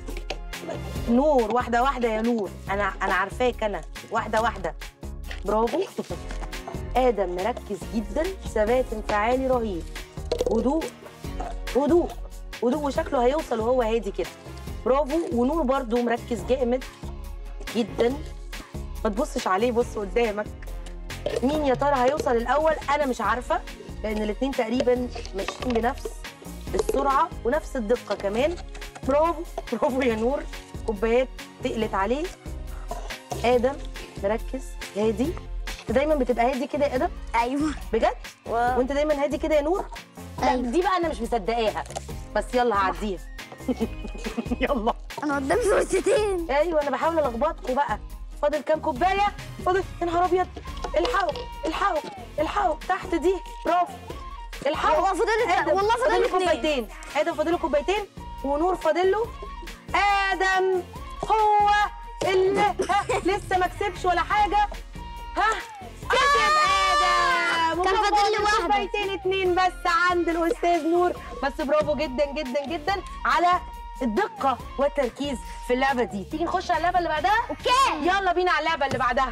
نور، واحدة واحدة يا نور، أنا أنا عارفاك أنا، واحدة واحدة. برافو. آدم مركز جدا، ثبات انفعالي رهيب، هدوء هدوء هدوء، وشكله هيوصل وهو هادي كده. برافو. ونور برضو مركز جامد جدا، ما تبصش عليه، بص قدامك. مين يا ترى هيوصل الأول؟ أنا مش عارفة، لأن الاتنين تقريبا ماشيين بنفس السرعة ونفس الدقة كمان. برافو برافو يا نور. كوبايات تقلت عليه. آدم مركز هادي. انت دايما بتبقى هادي كده يا آدم؟ ايوه. بجد؟ واو. وانت دايما هادي كده يا نور؟ لا أيوة. دي بقى انا مش مصدقاها، بس يلا هعديها. يلا. انا قدام فرصتين. ايوه انا بحاول الخبطكم بقى. فاضل كام كوبايه؟ فاضل، يا نهار ابيض. الحقوا الحقوا الحقوا تحت دي. برافو. الحقوا. والله فاضل آدم والله فاضل فاضل له اتنين. كوبايتين. آدم فاضل له كوبايتين ونور فاضل له. آدم هو اللي ها لسه ما كسبش ولا حاجة. ها كسب آدم. كان فاضل لي واحدة. كوبايتين اتنين بس عند الأستاذ نور، بس برافو جدا جدا جدا على الدقة والتركيز في اللعبة دي. تيجي نخش على اللعبة اللي بعدها؟ اوكي. يلا بينا على اللعبة اللي بعدها.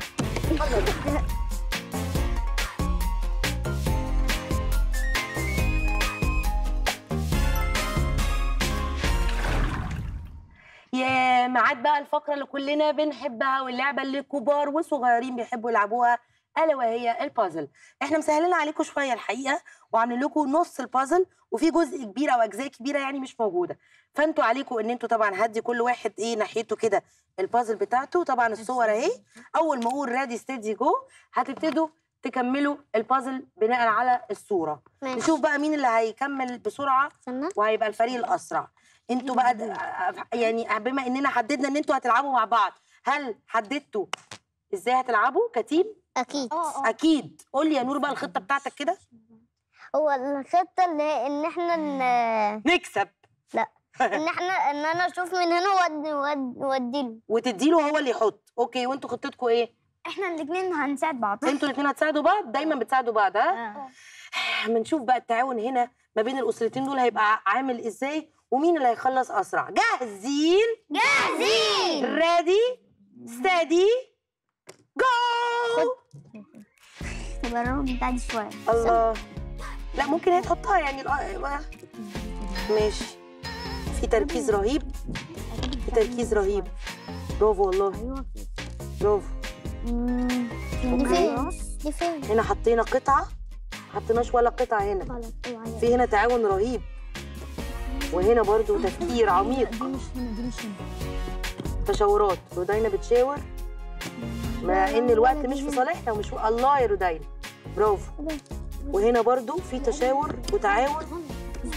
يا ميعاد بقى الفقرة اللي كلنا بنحبها، واللعبة اللي كبار وصغيرين بيحبوا يلعبوها، ألا وهي البازل. احنا مسهلين عليكم شوية الحقيقة، وعاملين لكم نص البازل، وفي جزء كبير أو أجزاء كبيرة يعني مش موجودة. فانتوا عليكم ان انتوا طبعا هدي كل واحد ايه ناحيته كده البازل بتاعته. طبعا الصور اهي. أول ما أقول ريدي ستيدي جو هتبتدوا تكملوا البازل بناء على الصورة. ماشي. نشوف بقى مين اللي هيكمل بسرعة استنى. وهيبقى الفريق الأسرع. انتوا بقى د- يعني بما اننا حددنا ان انتوا هتلعبوا مع بعض، هل حددتوا ازاي هتلعبوا كتيم؟ اكيد. اكيد. قول لي يا نور بقى الخطه بتاعتك كده. هو الخطه اللي هي ان احنا ن... نكسب لا ان احنا ان انا اشوف من هنا وادي وادي له. وتدي له هو اللي يحط. اوكي. وانتوا خطتكم ايه؟ احنا الاثنين هنساعد بعض. انتوا الاثنين هتساعدوا بعض؟ دايما بتساعدوا بعض ها؟ اما نشوف بقى التعاون هنا ما بين الاسرتين دول هيبقى عامل ازاي، ومين اللي هيخلص اسرع. جاهزين؟ جاهزين. ريدي ستيدي جو. تبقى الرقم بتاعتي شويه. الله. لا ممكن هي تحطها يعني الآ- ماشي. في تركيز رهيب، في تركيز رهيب. برافو والله. ايوه برافو. دي فين؟ دي فين؟ هنا حطينا قطعة، ما حطيناش ولا قطعة هنا. غلط. اوعى. في هنا تعاون رهيب، وهنا برضو تفكير عميق. دي مش هنا، دي مش هنا. تشاورات. رودينا بتشاور مع ان الوقت مش في صالحنا ومش في... الله يا رودينا. برافو. وهنا برضو في تشاور وتعاون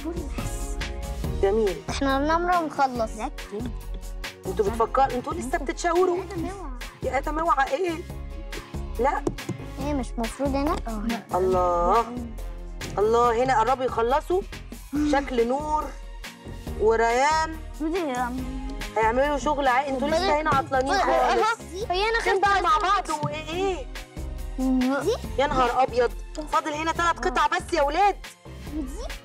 جميل. احنا بنمرة ونخلص. انتوا بتفكروا، انتوا لسه بتتشاوروا. يا ادم اوعى ايه؟ لا ايه مش مفروض هنا؟ الله الله. هنا قربوا يخلصوا. شكل نور وريان هيعملوا شغل عائل. انتوا لسه هنا عطلانين خالص. هي انا فين بقى مع بعض وايه ايه؟ يا نهار ابيض. فاضل هنا ثلاث قطع بس يا ولاد.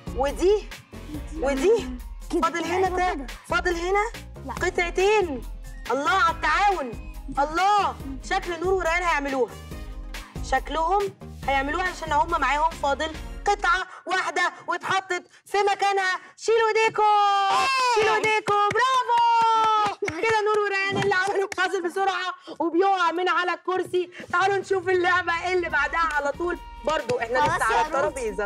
ودي ودي. فاضل هنا تا... فاضل هنا قطعتين. الله على التعاون. الله، شكل نور وريان هيعملوها. شكلهم هيعملوها عشان هم معاهم فاضل قطعة واحدة واتحطت في مكانها. شيلوا ايديكم، شيلوا ايديكم، برافو. كده نور وريان اللي عملوا بازل بسرعة وبيقع من على الكرسي. تعالوا نشوف اللعبة اللي بعدها على طول. برضو احنا لسه على الترابيزة.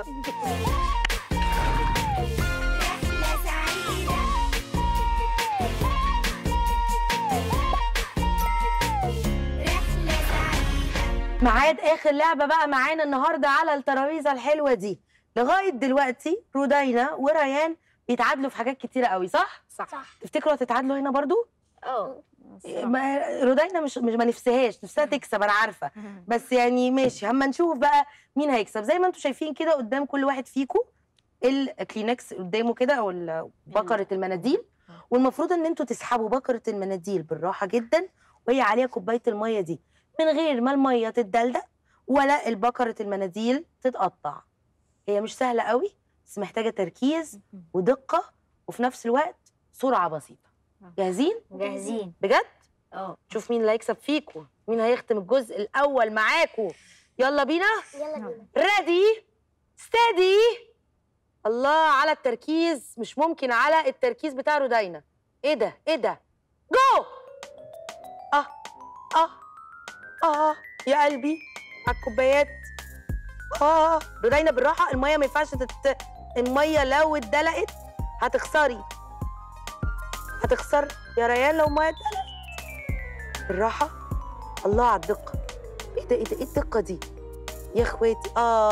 ميعاد اخر لعبه بقى معانا النهارده على الترابيزه الحلوه دي. لغايه دلوقتي رودينا وريان بيتعادلوا في حاجات كتيره قوي، صح؟ صح. تفتكروا هتتعادلوا هنا برضو؟ اه ما- رودينا مش مش ما نفسهاش، نفسها تكسب انا عارفه، بس يعني ماشي، اما نشوف بقى مين هيكسب. زي ما انتم شايفين كده قدام كل واحد فيكم الكلينكس قدامه كده او ال- بكره المناديل، والمفروض ان انتوا تسحبوا بكره المناديل بالراحه جدا وهي عليها كوبايه الميه دي، من غير ما الميه تتدلدق ولا البكره المناديل تتقطع. هي مش سهله قوي، بس محتاجه تركيز ودقه وفي نفس الوقت سرعه بسيطه. جاهزين؟ جاهزين. بجد؟ اه شوف مين اللي هيكسب فيكم، مين هيختم الجزء الاول معاكم. يلا بينا. يلا بينا. ريدي ستدي. الله على التركيز، مش ممكن على التركيز بتاع رودينا. ايه ده ايه ده؟ جو. اه اه اه يا قلبي على الكوبايات. اه رودينا بالراحه، الميه ما ينفعش تت... الميه لو اتدلقت هتخسري، هتخسر يا ريان لو الميه اتدلقت. بالراحه. الله على الدقه. ايه ده ايه ده ايه الدقه دي يا اخواتي؟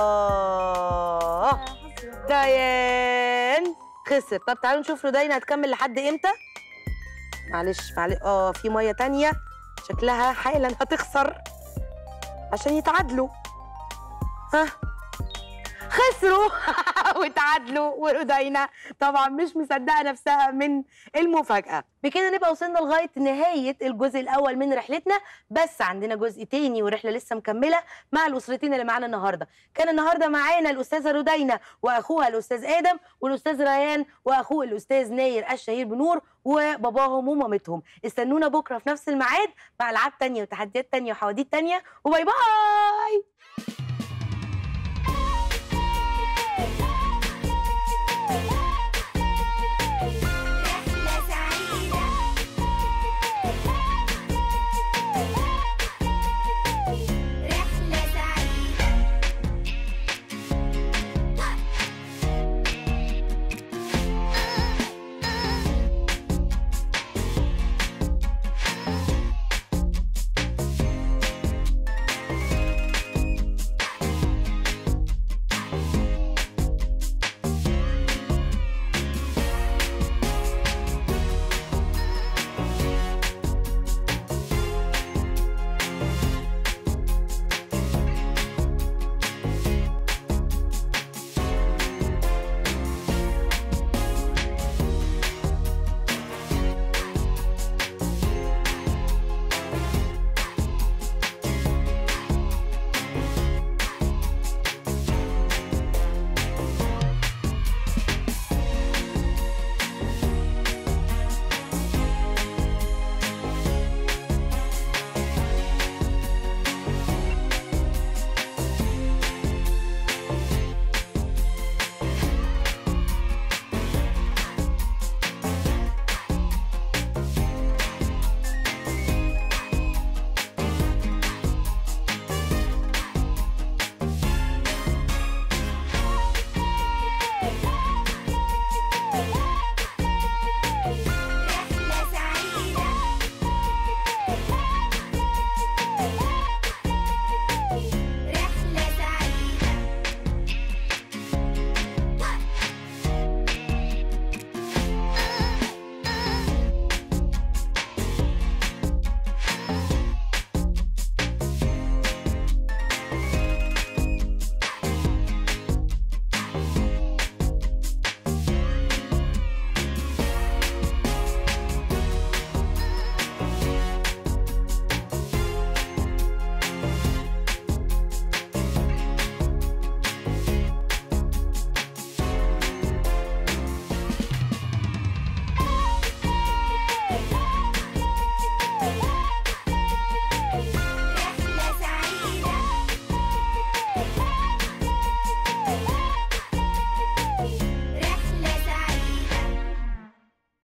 اه ريان خسر. طب تعالوا نشوف رودينا هتكمل لحد امتى. معلش معلش اه في ميه تانية شكلها حالا هتخسر عشان يتعادلوا. ها خسروا وتعادلوا، ورودينا طبعا مش مصدقه نفسها من المفاجاه. بكده نبقى وصلنا لغايه نهايه الجزء الاول من رحلتنا، بس عندنا جزء تاني ورحله لسه مكمله مع الاسرتين اللي معانا النهارده. كان النهارده معانا الاستاذه رودينا واخوها الاستاذ ادم، والاستاذ ريان واخوه الاستاذ ناير الشهير بنور، وباباهم ومامتهم. استنونا بكره في نفس الميعاد مع العاب تانيه وتحديات تانيه وحواديت تانيه، وباي باي.